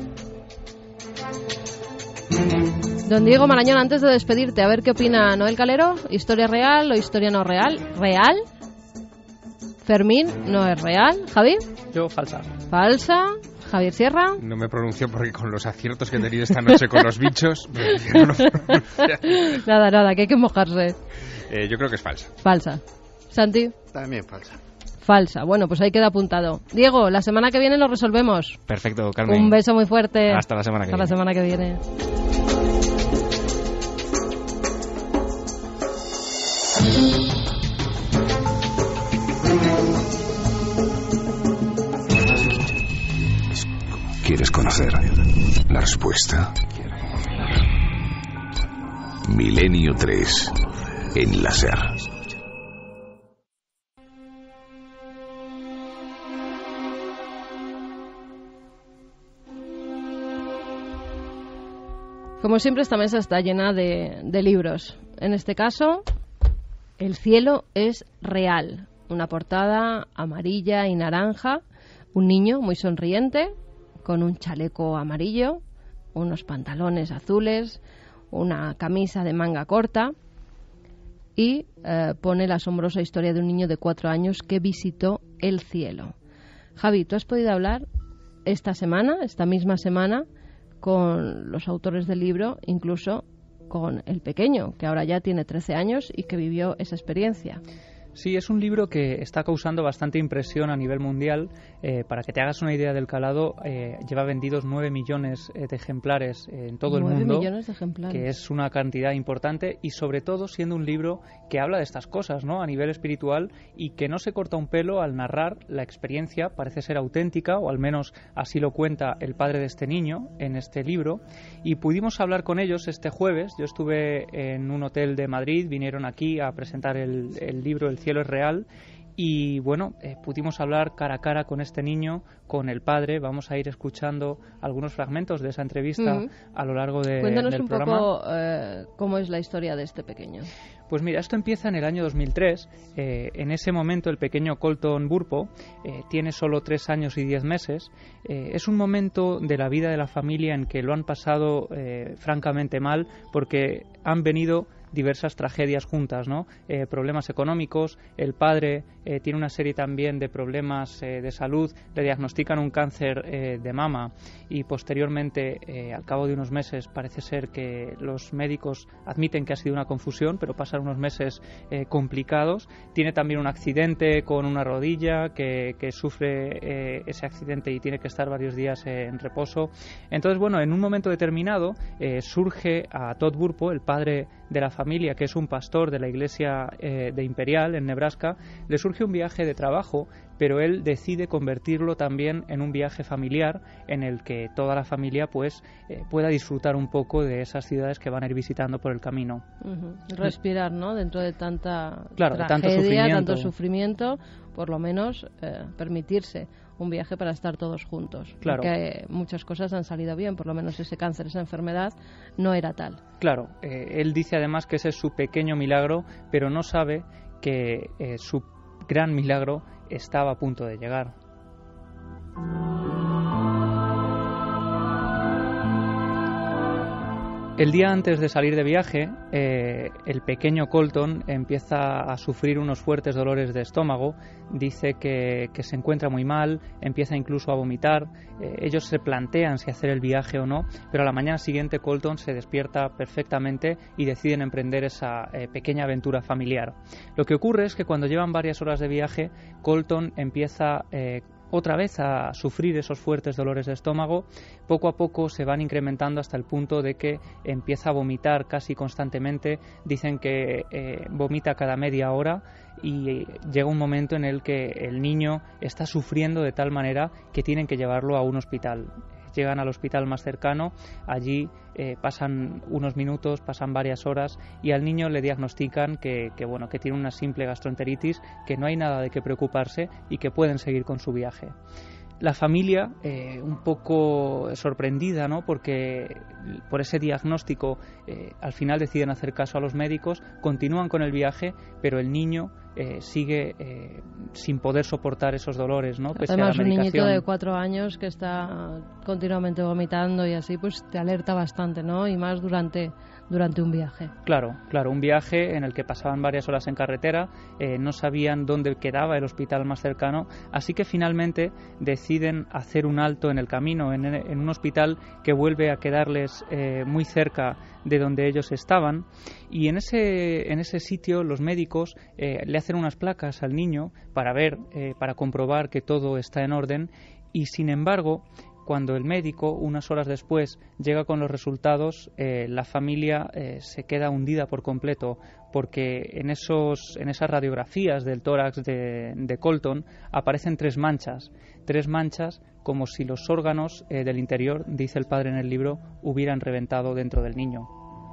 Don Diego Marañón, antes de despedirte, a ver qué opina Noel Calero. ¿Historia real o historia no real? ¿Real? Fermín, no es real. ¿Javi? Yo, falsa. Falsa. Javier Sierra. No me pronuncio porque con los aciertos que he tenido esta noche con los bichos... No, no nada, nada, que hay que mojarse. Eh, yo creo que es falsa. Falsa. ¿Santi? También falsa. Falsa. Bueno, pues ahí queda apuntado. Diego, la semana que viene lo resolvemos. Perfecto, Carmen. Un beso muy fuerte. Hasta la semana que Hasta viene. la semana que viene. ¿Quieres conocer la respuesta? Milenio tres en la SER. Como siempre, esta mesa está llena de, de libros. En este caso, El cielo es real. Una portada amarilla y naranja. Un niño muy sonriente, con un chaleco amarillo, unos pantalones azules, una camisa de manga corta. Y eh, pone la asombrosa historia de un niño de cuatro años que visitó el cielo. Javi, ¿tú has podido hablar esta semana, esta misma semana, con los autores del libro, incluso con el pequeño, que ahora ya tiene trece años y que vivió esa experiencia? Sí, es un libro que está causando bastante impresión a nivel mundial. Eh, para que te hagas una idea del calado, eh, lleva vendidos nueve millones de ejemplares en todo el mundo. nueve millones de ejemplares. Que es una cantidad importante y sobre todo siendo un libro que habla de estas cosas, ¿no?, a nivel espiritual, y que no se corta un pelo al narrar la experiencia. Parece ser auténtica, o al menos así lo cuenta el padre de este niño en este libro. Y pudimos hablar con ellos este jueves. Yo estuve en un hotel de Madrid, vinieron aquí a presentar el, el libro El cielo es real, y bueno, eh, pudimos hablar cara a cara con este niño, con el padre. Vamos a ir escuchando algunos fragmentos de esa entrevista uh-huh. a lo largo de, Cuéntanos del un programa. poco eh, cómo es la historia de este pequeño. Pues mira, esto empieza en el año dos mil tres. Eh, en ese momento el pequeño Colton Burpo eh, tiene solo tres años y diez meses. Eh, es un momento de la vida de la familia en que lo han pasado eh, francamente mal, porque han venido diversas tragedias juntas, ¿no? Eh, problemas económicos, el padre eh, tiene una serie también de problemas eh, de salud, le diagnostican un cáncer eh, de mama y posteriormente, eh, al cabo de unos meses, parece ser que los médicos admiten que ha sido una confusión, pero pasan unos meses eh, complicados. Tiene también un accidente con una rodilla que, que sufre eh, ese accidente y tiene que estar varios días eh, en reposo. Entonces, bueno, en un momento determinado eh, surge a Todd Burpo, el padre de la familia, que es un pastor de la iglesia eh, de Imperial en Nebraska, le surge un viaje de trabajo, pero él decide convertirlo también en un viaje familiar en el que toda la familia pues eh, pueda disfrutar un poco de esas ciudades que van a ir visitando por el camino. Uh-huh. Respirar, ¿no? Dentro de tanta claro, tragedia, tanto sufrimiento. tanto sufrimiento, por lo menos eh, permitirse un viaje para estar todos juntos. Claro. Porque muchas cosas han salido bien, por lo menos ese cáncer, esa enfermedad no era tal. Claro, eh, él dice además que ese es su pequeño milagro, pero no sabe que eh, su gran milagro estaba a punto de llegar. El día antes de salir de viaje, eh, el pequeño Colton empieza a sufrir unos fuertes dolores de estómago, dice que, que se encuentra muy mal, empieza incluso a vomitar, eh, ellos se plantean si hacer el viaje o no, pero a la mañana siguiente Colton se despierta perfectamente y deciden emprender esa eh, pequeña aventura familiar. Lo que ocurre es que cuando llevan varias horas de viaje, Colton empieza eh, otra vez a sufrir esos fuertes dolores de estómago. Poco a poco se van incrementando hasta el punto de que empieza a vomitar casi constantemente. Dicen que eh, vomita cada media hora y llega un momento en el que el niño está sufriendo de tal manera que tienen que llevarlo a un hospital. Llegan al hospital más cercano, allí eh, pasan unos minutos, pasan varias horas y al niño le diagnostican que, que, bueno, que tiene una simple gastroenteritis, que no hay nada de qué preocuparse y que pueden seguir con su viaje. La familia, eh, un poco sorprendida, ¿no? Porque por ese diagnóstico eh, al final deciden hacer caso a los médicos, continúan con el viaje, pero el niño eh, sigue eh, sin poder soportar esos dolores, ¿no? Pese Además, a la un medicación. niñito de cuatro años que está continuamente vomitando y así, pues te alerta bastante, ¿no? Y más durante, durante un viaje. Claro, claro, un viaje en el que pasaban varias horas en carretera, eh, no sabían dónde quedaba el hospital más cercano, así que finalmente deciden hacer un alto en el camino, en, en un hospital que vuelve a quedarles eh, muy cerca de donde ellos estaban, y en ese, en ese sitio los médicos eh, le hacen unas placas al niño para ver, eh, para comprobar que todo está en orden, y sin embargo, cuando el médico, unas horas después, llega con los resultados, eh, la familia eh, se queda hundida por completo, porque en, esos, en esas radiografías del tórax de, de Colton aparecen tres manchas, tres manchas como si los órganos eh, del interior, dice el padre en el libro, hubieran reventado dentro del niño.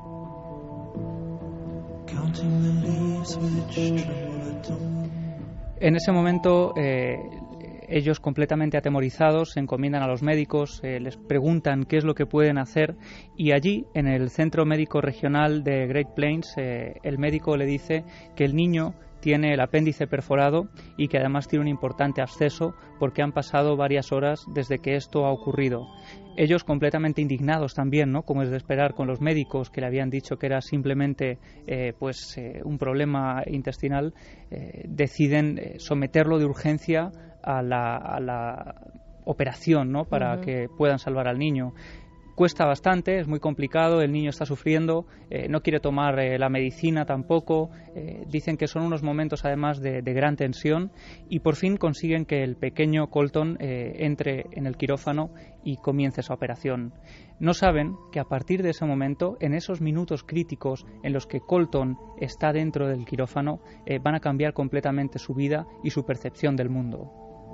En ese momento, eh, ellos completamente atemorizados se encomiendan a los médicos, eh, les preguntan qué es lo que pueden hacer, y allí, en el Centro Médico Regional de Great Plains, eh, el médico le dice que el niño tiene el apéndice perforado y que además tiene un importante absceso porque han pasado varias horas desde que esto ha ocurrido. Ellos completamente indignados también, ¿no? Como es de esperar, con los médicos que le habían dicho que era simplemente eh, pues eh, un problema intestinal, eh, deciden eh, someterlo de urgencia a la, a la operación, ¿no? Para uh-huh. que puedan salvar al niño. Cuesta bastante, es muy complicado, el niño está sufriendo, eh, no quiere tomar eh, la medicina tampoco, eh, dicen que son unos momentos además de, de gran tensión, y por fin consiguen que el pequeño Colton eh, entre en el quirófano y comience esa operación. No saben que a partir de ese momento, en esos minutos críticos en los que Colton está dentro del quirófano, eh, van a cambiar completamente su vida y su percepción del mundo.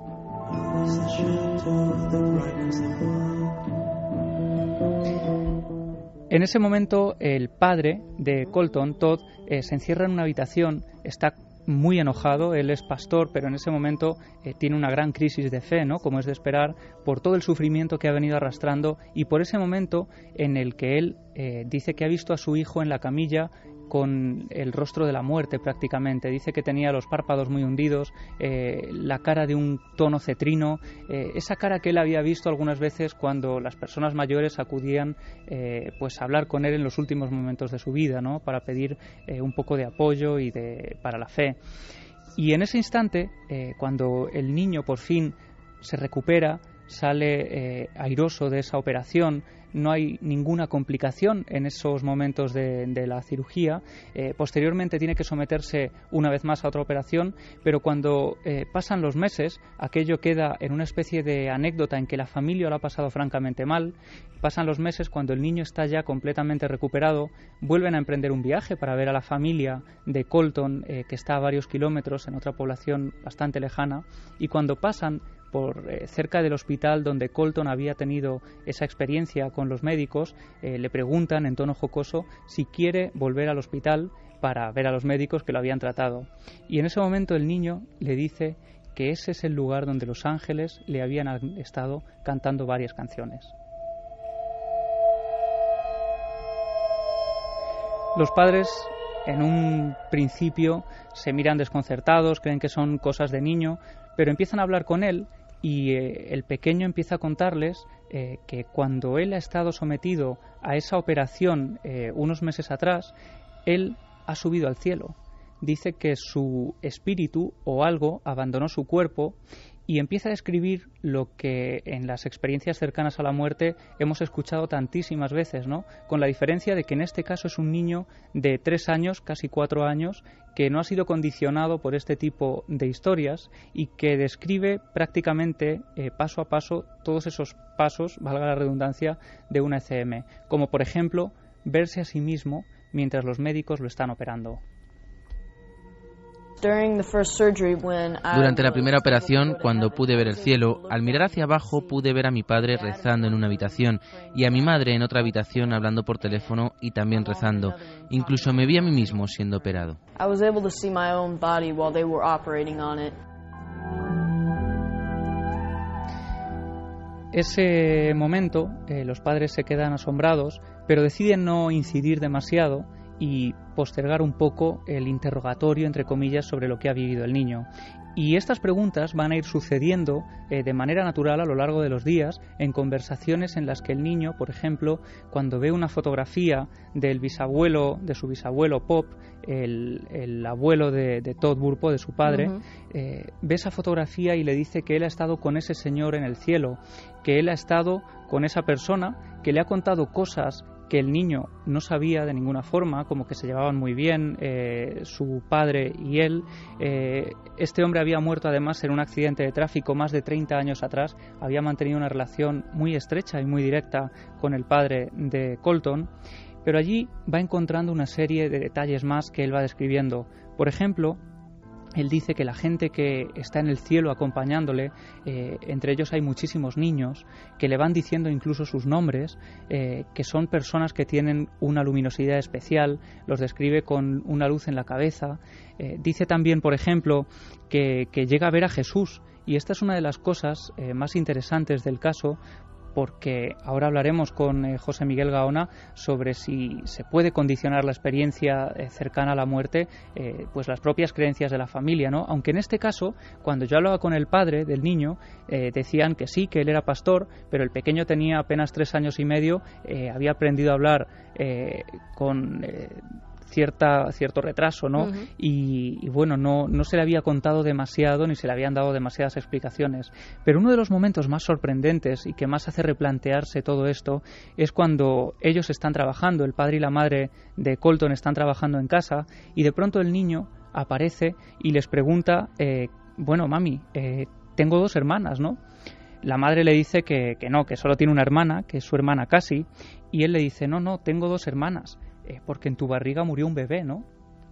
En ese momento, el padre de Colton, Todd, eh, se encierra en una habitación, está muy enojado, él es pastor, pero en ese momento eh, tiene una gran crisis de fe, ¿no? Como es de esperar, por todo el sufrimiento que ha venido arrastrando, y por ese momento en el que él eh, dice que ha visto a su hijo en la camilla con el rostro de la muerte prácticamente. Dice que tenía los párpados muy hundidos, eh, la cara de un tono cetrino, eh, esa cara que él había visto algunas veces cuando las personas mayores acudían eh, pues a hablar con él en los últimos momentos de su vida, ¿no? Para pedir eh, un poco de apoyo y de, para la fe. Y en ese instante, eh, cuando el niño por fin se recupera, sale eh, airoso de esa operación, no hay ninguna complicación en esos momentos de, de la cirugía. Eh, posteriormente tiene que someterse una vez más a otra operación, pero cuando eh, pasan los meses, aquello queda en una especie de anécdota en que la familia lo ha pasado francamente mal. Pasan los meses, cuando el niño está ya completamente recuperado, vuelven a emprender un viaje para ver a la familia de Colton, eh, que está a varios kilómetros en otra población bastante lejana, y cuando pasan por eh, cerca del hospital donde Colton había tenido esa experiencia con los médicos, eh, le preguntan en tono jocoso si quiere volver al hospital para ver a los médicos que lo habían tratado. Y en ese momento el niño le dice que ese es el lugar donde los ángeles le habían estado cantando varias canciones. Los padres, en un principio, se miran desconcertados, creen que son cosas de niño, pero empiezan a hablar con él y eh, el pequeño empieza a contarles eh, que cuando él ha estado sometido a esa operación eh, unos meses atrás, él ha subido al cielo. Dice que su espíritu o algo abandonó su cuerpo y empieza a describir lo que en las experiencias cercanas a la muerte hemos escuchado tantísimas veces, ¿no? Con la diferencia de que en este caso es un niño de tres años, casi cuatro años, que no ha sido condicionado por este tipo de historias y que describe prácticamente eh, paso a paso todos esos pasos, valga la redundancia, de una E C M, como por ejemplo verse a sí mismo mientras los médicos lo están operando. Durante la primera operación, cuando pude ver el cielo, al mirar hacia abajo pude ver a mi padre rezando en una habitación y a mi madre en otra habitación hablando por teléfono y también rezando. Incluso me vi a mí mismo siendo operado. Ese momento, eh, los padres se quedan asombrados, pero deciden no incidir demasiado y postergar un poco el interrogatorio, entre comillas, sobre lo que ha vivido el niño. Y estas preguntas van a ir sucediendo eh, de manera natural a lo largo de los días en conversaciones en las que el niño, por ejemplo, cuando ve una fotografía del bisabuelo, de su bisabuelo Pop, el, el abuelo de, de Todd Burpo, de su padre, uh-huh. eh, ve esa fotografía y le dice que él ha estado con ese señor en el cielo, que él ha estado con esa persona, que le ha contado cosas que el niño no sabía de ninguna forma, como que se llevaban muy bien eh, su padre y él. Eh, este hombre había muerto además en un accidente de tráfico más de treinta años atrás, había mantenido una relación muy estrecha y muy directa con el padre de Colton, pero allí va encontrando una serie de detalles más que él va describiendo. Por ejemplo, él dice que la gente que está en el cielo acompañándole, eh, entre ellos hay muchísimos niños, que le van diciendo incluso sus nombres, eh, que son personas que tienen una luminosidad especial, los describe con una luz en la cabeza. Eh, dice también, por ejemplo, que, que llega a ver a Jesús, y esta es una de las cosas eh, más interesantes del caso, porque ahora hablaremos con eh, José Miguel Gaona sobre si se puede condicionar la experiencia eh, cercana a la muerte, eh, pues las propias creencias de la familia, ¿no? Aunque en este caso, cuando yo hablaba con el padre del niño, eh, decían que sí, que él era pastor, pero el pequeño tenía apenas tres años y medio, eh, había aprendido a hablar eh, con... Eh, Cierta, cierto retraso, ¿no? Uh-huh. Y, y bueno, no, no se le había contado demasiado ni se le habían dado demasiadas explicaciones. Pero uno de los momentos más sorprendentes y que más hace replantearse todo esto es cuando ellos están trabajando, el padre y la madre de Colton están trabajando en casa y de pronto el niño aparece y les pregunta, eh, bueno, mami, eh, tengo dos hermanas, ¿no? La madre le dice que, que no, que solo tiene una hermana, que es su hermana Cassie, y él le dice, no, no, tengo dos hermanas. Porque en tu barriga murió un bebé, ¿no?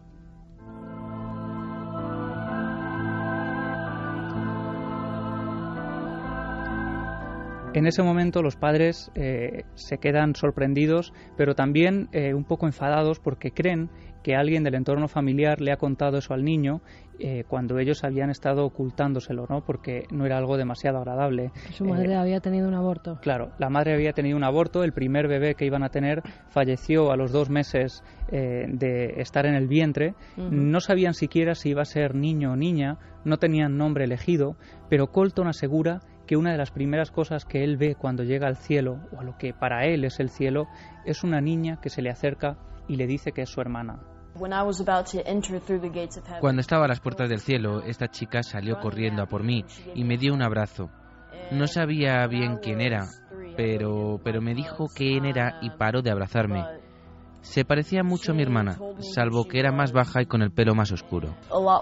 En ese momento los padres eh, se quedan sorprendidos, pero también eh, un poco enfadados porque creen que alguien del entorno familiar le ha contado eso al niño eh, cuando ellos habían estado ocultándoselo, ¿no? Porque no era algo demasiado agradable. Su madre eh, había tenido un aborto. Claro, la madre había tenido un aborto, el primer bebé que iban a tener falleció a los dos meses eh, de estar en el vientre. Uh-huh. No sabían siquiera si iba a ser niño o niña, no tenían nombre elegido, pero Colton asegura que una de las primeras cosas que él ve cuando llega al cielo, o a lo que para él es el cielo, es una niña que se le acerca y le dice que es su hermana. Cuando estaba a las puertas del cielo, esta chica salió corriendo a por mí y me dio un abrazo. No sabía bien quién era, pero, pero me dijo quién era y paró de abrazarme. Se parecía mucho a mi hermana, salvo que era más baja y con el pelo más oscuro.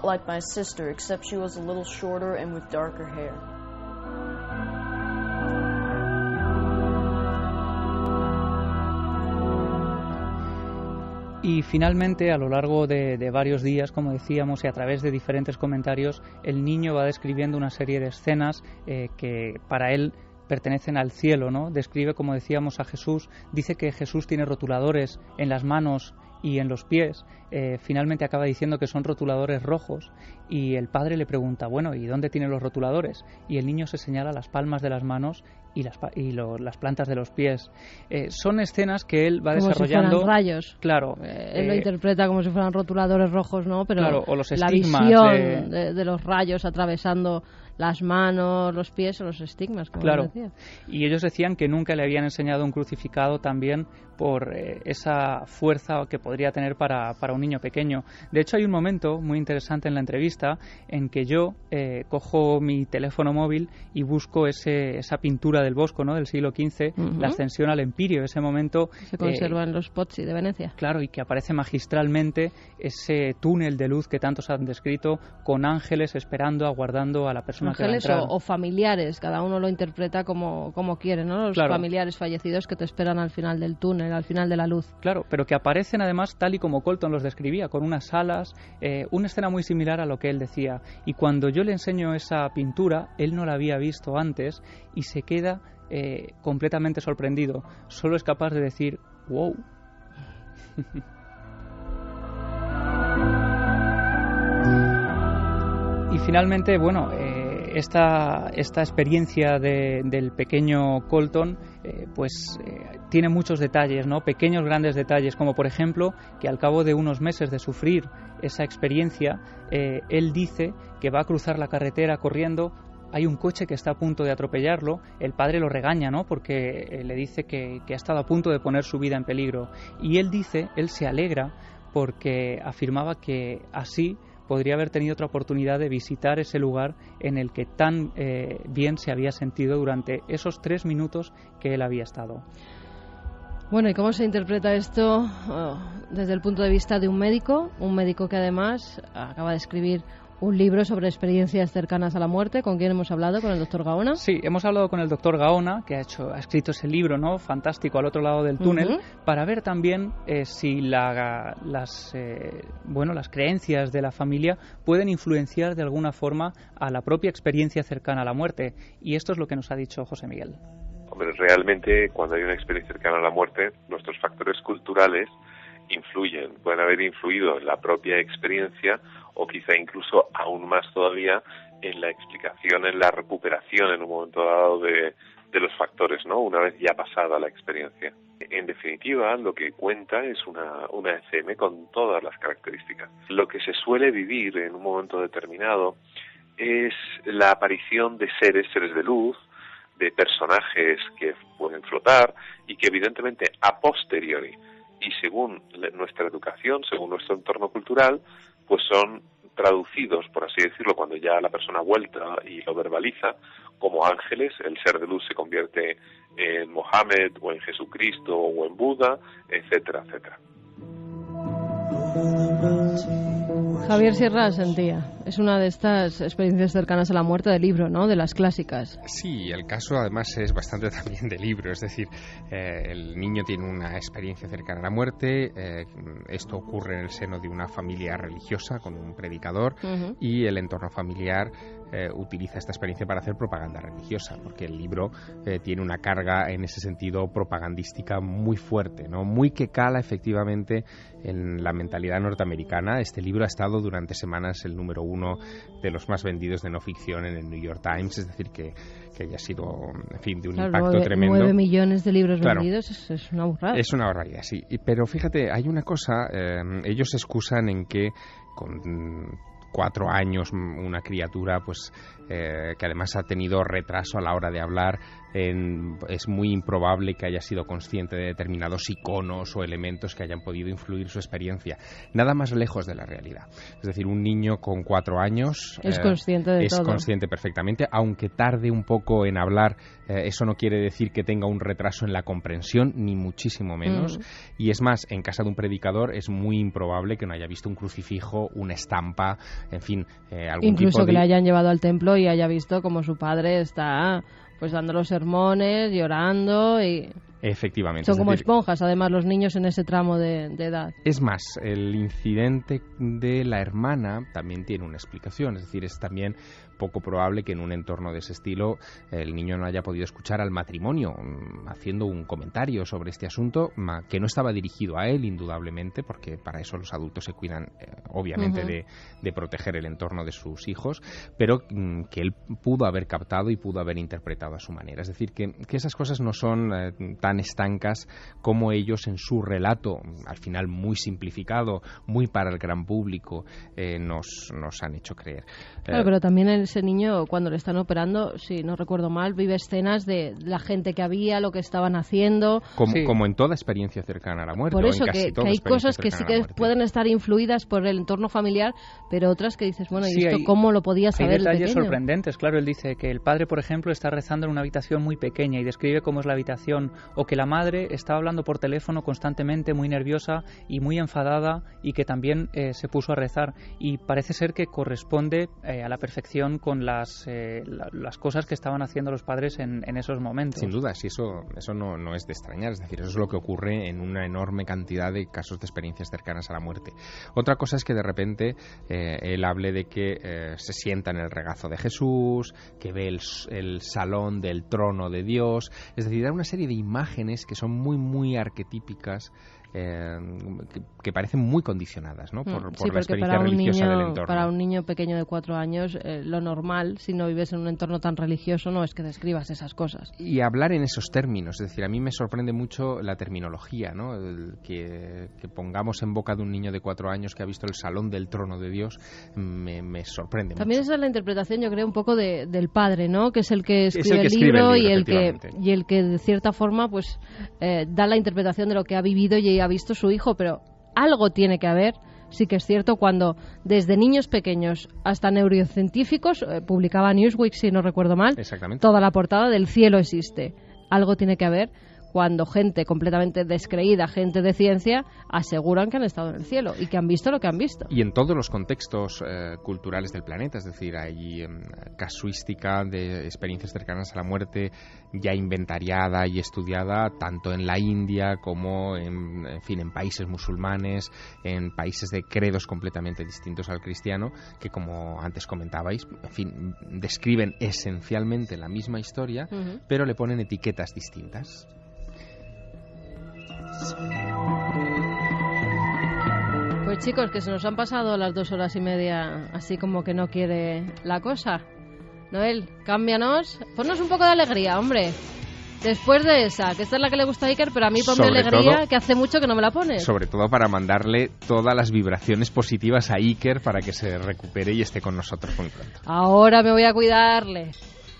Y finalmente, a lo largo de, de varios días, como decíamos, y a través de diferentes comentarios, el niño va describiendo una serie de escenas eh, que para él pertenecen al cielo, ¿no? Describe, como decíamos, a Jesús, dice que Jesús tiene rotuladores en las manos y en los pies. Eh, finalmente acaba diciendo que son rotuladores rojos y el padre le pregunta, bueno, ¿y dónde tiene los rotuladores? Y el niño se señala las palmas de las manos y las, y lo, las plantas de los pies. Eh, son escenas que él va como desarrollando. Si fueran rayos. Claro. Eh, él eh, lo interpreta como si fueran rotuladores rojos, ¿no? Pero claro, o los la estigmas visión de... De, de los rayos atravesando las manos, los pies o los estigmas, como claro. decía. Y ellos decían que nunca le habían enseñado un crucificado también por eh, esa fuerza que podría tener para, para un niño pequeño. De hecho, hay un momento muy interesante en la entrevista en que yo eh, cojo mi teléfono móvil y busco ese, esa pintura del Bosco, ¿no?, del siglo quince, uh-huh. la ascensión al Empirio, ese momento... Se conserva eh, en los Pozzi de Venecia. Claro, y que aparece magistralmente ese túnel de luz que tantos han descrito, con ángeles esperando, aguardando a la persona ángeles que va a entrar. O, o familiares, cada uno lo interpreta como, como quiere, ¿no? Los claro. familiares fallecidos que te esperan al final del túnel, al final de la luz. Claro, pero que aparecen además tal y como Colton los describía, con unas alas, eh, una escena muy similar a lo que él decía. Y cuando yo le enseño esa pintura, él no la había visto antes y se queda eh, completamente sorprendido. Solo es capaz de decir, wow. Y finalmente, bueno, eh, esta, esta experiencia de, del pequeño Colton eh, pues eh, tiene muchos detalles, ¿no? Pequeños, grandes detalles, como por ejemplo que al cabo de unos meses de sufrir esa experiencia, eh, él dice que va a cruzar la carretera corriendo. Hay un coche que está a punto de atropellarlo, el padre lo regaña, ¿no?, porque eh, le dice que, que ha estado a punto de poner su vida en peligro. Y él dice, él se alegra porque afirmaba que así podría haber tenido otra oportunidad de visitar ese lugar en el que tan eh, bien se había sentido durante esos tres minutos que él había estado. Bueno, ¿y cómo se interpreta esto oh, desde el punto de vista de un médico? Un médico que además acaba de escribir un libro sobre experiencias cercanas a la muerte. ¿Con quién hemos hablado? ¿Con el doctor Gaona? Sí, hemos hablado con el doctor Gaona, que ha hecho, ha escrito ese libro, ¿no?, fantástico, Al otro lado del túnel, uh-huh. para ver también eh, si la, las, eh, bueno, las creencias de la familia pueden influenciar de alguna forma a la propia experiencia cercana a la muerte. Y esto es lo que nos ha dicho José Miguel. Hombre, realmente cuando hay una experiencia cercana a la muerte, nuestros factores culturales influyen, pueden haber influido en la propia experiencia o quizá incluso aún más todavía en la explicación, en la recuperación en un momento dado de, de los factores, ¿no?, una vez ya pasada la experiencia. En definitiva, lo que cuenta es una, una E C M con todas las características. Lo que se suele vivir en un momento determinado es la aparición de seres, seres de luz, de personajes que pueden flotar y que evidentemente a posteriori y según nuestra educación, según nuestro entorno cultural, pues son traducidos, por así decirlo, cuando ya la persona ha vuelto y lo verbaliza, como ángeles. El ser de luz se convierte en Mohammed o en Jesucristo o en Buda, etcétera, etcétera. Javier Sierra sentía. Es una de estas experiencias cercanas a la muerte del libro, ¿no?, de las clásicas. Sí, el caso además es bastante también de libro, es decir, eh, el niño tiene una experiencia cercana a la muerte, eh, esto ocurre en el seno de una familia religiosa con un predicador, uh-huh. y el entorno familiar eh, utiliza esta experiencia para hacer propaganda religiosa, porque el libro eh, tiene una carga en ese sentido propagandística muy fuerte, ¿no?, muy que cala efectivamente en la mentalidad norteamericana. Este libro ha estado durante semanas el número uno de los más vendidos de no ficción en el New York Times, es decir, que, que haya sido, en fin, de un claro, impacto nueve, tremendo. Nueve millones de libros claro, vendidos es, es una burrada. Es una barbaridad, sí. Pero fíjate, hay una cosa, eh, ellos se excusan en que con cuatro años una criatura pues eh, que además ha tenido retraso a la hora de hablar, en, es muy improbable que haya sido consciente de determinados iconos o elementos que hayan podido influir su experiencia. Nada más lejos de la realidad. Es decir, un niño con cuatro años es eh, consciente de es todo. consciente perfectamente, aunque tarde un poco en hablar, eh, eso no quiere decir que tenga un retraso en la comprensión, ni muchísimo menos. Mm. Y es más, en casa de un predicador es muy improbable que no haya visto un crucifijo, una estampa, en fin, eh, algún incluso tipo de... que le hayan llevado al templo y haya visto como su padre está pues dando los sermones, llorando y... Efectivamente. Son como decir, esponjas, además, los niños en ese tramo de, de edad. Es más, el incidente de la hermana también tiene una explicación. Es decir, es también poco probable que en un entorno de ese estilo el niño no haya podido escuchar al matrimonio haciendo un comentario sobre este asunto que no estaba dirigido a él, indudablemente, porque para eso los adultos se cuidan, eh, obviamente, uh-huh. de, de proteger el entorno de sus hijos, pero mm, que él pudo haber captado y pudo haber interpretado a su manera. Es decir, que, que esas cosas no son eh, tan estancas como ellos en su relato, al final muy simplificado, muy para el gran público, eh, nos, nos han hecho creer. Claro, eh, pero también ese niño, cuando le están operando, si no recuerdo mal, vive escenas de la gente que había, lo que estaban haciendo. Como, sí. como en toda experiencia cercana a la muerte. Por eso, o en casi que, toda que hay experiencia cosas que sí cercana a que la pueden estar influidas por el entorno familiar, pero otras que dices, bueno, ¿y Sí, esto hay- cómo lo podía Hay saber el detalles pequeño? sorprendentes, claro. Él dice que el padre, por ejemplo, está rezando en una habitación muy pequeña y describe cómo es la habitación, o que la madre está hablando por teléfono constantemente, muy nerviosa y muy enfadada, y que también eh, se puso a rezar. Y parece ser que corresponde eh, a la perfección con las, eh, la- las cosas que estaban haciendo los padres en, en esos momentos. Sin duda, si eso, eso no, no es de extrañar, es decir, eso es lo que ocurre en una enorme cantidad de casos de experiencias cercanas a la muerte. Otra cosa es que de repente eh, él hable de que eh, se sienta en el regazo de Jesús, que ve el, el salón del trono de Dios, es decir, da una serie de imágenes que son muy, muy arquetípicas, eh, que, que parecen muy condicionadas, ¿no? Por, Mm, por sí, la porque experiencia para un religiosa niño, del entorno. para un niño pequeño de cuatro años, eh, lo normal, si no vives en un entorno tan religioso, no es que describas esas cosas. Y hablar en esos términos, es decir, a mí me sorprende mucho la terminología, ¿no? El que, que pongamos en boca de un niño de cuatro años que ha visto el salón del trono de Dios, me, me sorprende También mucho. esa es la interpretación, yo creo, un poco de, del padre, ¿no? Que es el que escribe, Es el que el, escribe libro el libro, y el que efectivamente. y el que de cierta forma, pues, eh, da la interpretación de lo que ha vivido y ha visto su hijo, pero algo tiene que haber. Sí que es cierto, cuando desde niños pequeños hasta neurocientíficos, eh, publicaba Newsweek, si no recuerdo mal, Exactamente. toda la portada del cielo existe. Algo tiene que haber cuando gente completamente descreída, gente de ciencia, aseguran que han estado en el cielo y que han visto lo que han visto. Y en todos los contextos eh, culturales del planeta, es decir, hay eh, casuística de experiencias cercanas a la muerte ya inventariada y estudiada tanto en la India como en, en fin, en países musulmanes, en países de credos completamente distintos al cristiano, que como antes comentabais, en fin, describen esencialmente la misma historia, Ujú. pero le ponen etiquetas distintas. Pues chicos, que se nos han pasado las dos horas y media así como que no quiere la cosa. Noel, cámbianos, ponnos un poco de alegría, hombre. Después de esa, que esta es la que le gusta a Iker, pero a mí ponme Sobre alegría, todo- que hace mucho que no me la pones. Sobre todo para mandarle todas las vibraciones positivas a Iker para que se recupere y esté con nosotros muy pronto. Ahora me voy a cuidarle.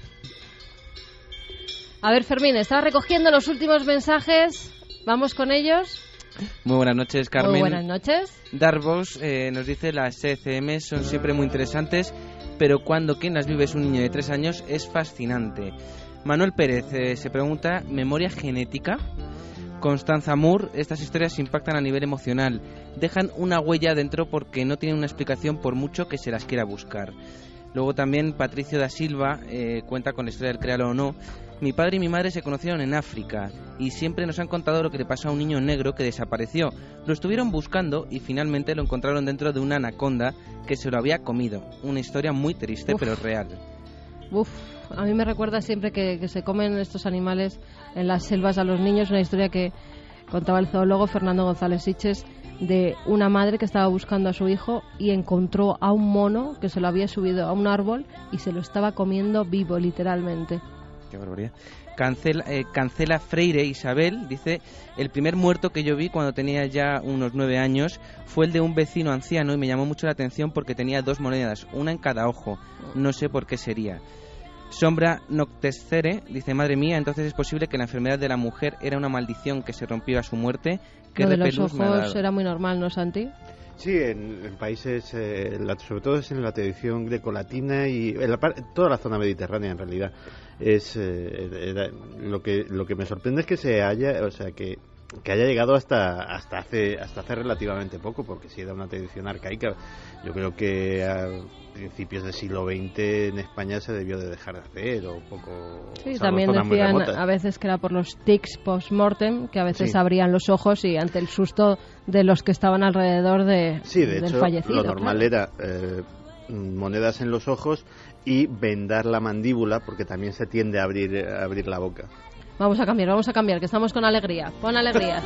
A ver, Fermín, estaba recogiendo los últimos mensajes. ¿Vamos con ellos? Muy buenas noches, Carmen. Muy buenas noches. Darvos eh, nos dice las E C M son siempre muy interesantes, pero cuando quien las vive es un niño de tres años es fascinante. Manuel Pérez eh, se pregunta, ¿memoria genética? Constanza Moore, estas historias impactan a nivel emocional, dejan una huella dentro porque no tienen una explicación por mucho que se las quiera buscar. Luego también Patricio da Silva eh, cuenta con la historia del créalo o no. Mi padre y mi madre se conocieron en África y siempre nos han contado lo que le pasó a un niño negro que desapareció. Lo estuvieron buscando y finalmente lo encontraron dentro de una anaconda que se lo había comido. Una historia muy triste Uf. pero real. Uf, a mí me recuerda siempre que, que se comen estos animales en las selvas a los niños. Una historia que contaba el zoólogo Fernando González Siches de una madre que estaba buscando a su hijo y encontró a un mono que se lo había subido a un árbol y se lo estaba comiendo vivo, literalmente. Qué barbaridad. Cancela, eh, cancela Freire Isabel, dice, el primer muerto que yo vi cuando tenía ya unos nueve años fue el de un vecino anciano y me llamó mucho la atención porque tenía dos monedas, una en cada ojo. No sé por qué sería. Sombra Noctescere dice, madre mía, entonces es posible que la enfermedad de la mujer era una maldición que se rompió a su muerte. ¿Qué Lo de los repelús me ha ojos dado? era muy normal, ¿no, Santi? Sí, en, en países, eh, la- sobre todo es en la tradición grecolatina y en la par- toda la zona mediterránea en realidad. Es eh, era- lo que lo que me sorprende es que se haya, o sea, que que haya llegado hasta hasta hace hasta hace relativamente poco, porque si era una tradición arcaica. Yo creo que a principios del siglo veinte en España se debió de dejar de hacer o poco. Sí, salvo también zonas muy decían remotas. a veces que era por los tics post-mortem, que a veces Sí. abrían los ojos y ante el susto de los que estaban alrededor de, Sí, de del hecho, fallecido. lo normal claro. era eh, monedas en los ojos y vendar la mandíbula, porque también se tiende a abrir, a abrir la boca. Vamos a cambiar, vamos a cambiar, que estamos con alegría. Pon alegría.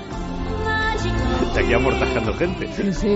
Está aquí amortajando gente. Sí, sí.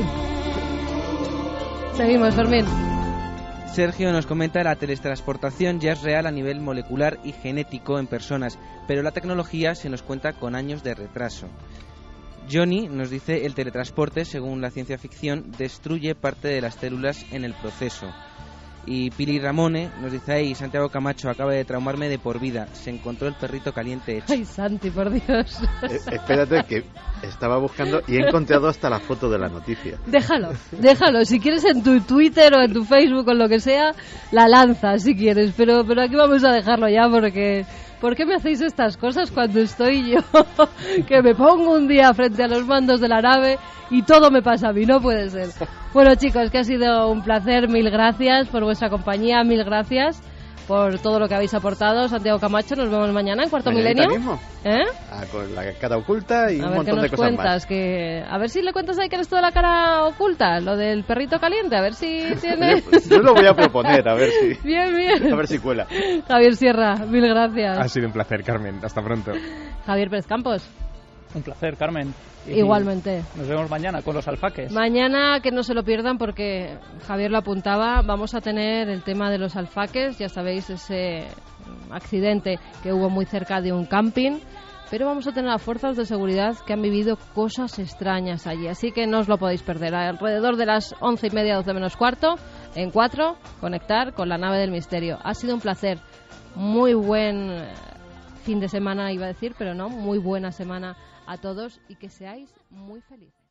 Seguimos, Fermín. Sergio nos comenta, la teletransportación ya es real a nivel molecular y genético en personas, pero la tecnología se nos cuenta con años de retraso. Johnny nos dice, el teletransporte, según la ciencia ficción, destruye parte de las células en el proceso. Y Pili Ramone nos dice ahí, Santiago Camacho acaba de traumarme de por vida, se encontró el perrito caliente hecho. Ay, Santi, por Dios. Eh, espérate que estaba buscando y he encontrado hasta la foto de la noticia. Déjalo, déjalo, si quieres en tu Twitter o en tu Facebook o en lo que sea, la lanza si quieres, pero, pero aquí vamos a dejarlo ya porque... ¿Por qué me hacéis estas cosas cuando estoy yo que me pongo un día frente a los mandos de la nave y todo me pasa a mí? No puede ser. Bueno, chicos, que ha sido un placer. Mil gracias por vuestra compañía. Mil gracias por todo lo que habéis aportado. Santiago Camacho, nos vemos mañana en Cuarto Mañanita Milenio. Mismo. ¿Eh? Ah, con la cara oculta y a un ver, montón ¿qué de nos cosas cuentas? más. Que... A ver si le cuentas ahí que eres toda la cara oculta, lo del perrito caliente, a ver si tienes... Yo lo voy a proponer, a ver si... Bien, bien. A ver si cuela. Javier Sierra, mil gracias. Ha sido un placer, Carmen. Hasta pronto. Javier Pérez Campos. Un placer, Carmen. Y Igualmente. Nos vemos mañana con los alfaques. Mañana, que no se lo pierdan porque Javier lo apuntaba, vamos a tener el tema de los alfaques, ya sabéis, ese accidente que hubo muy cerca de un camping, pero vamos a tener a fuerzas de seguridad que han vivido cosas extrañas allí, así que no os lo podéis perder. Alrededor de las once y media, doce menos cuarto, en cuatro, conectar con la nave del misterio. Ha sido un placer, muy buen fin de semana iba a decir, pero no, muy buena semana a todos y que seáis muy felices.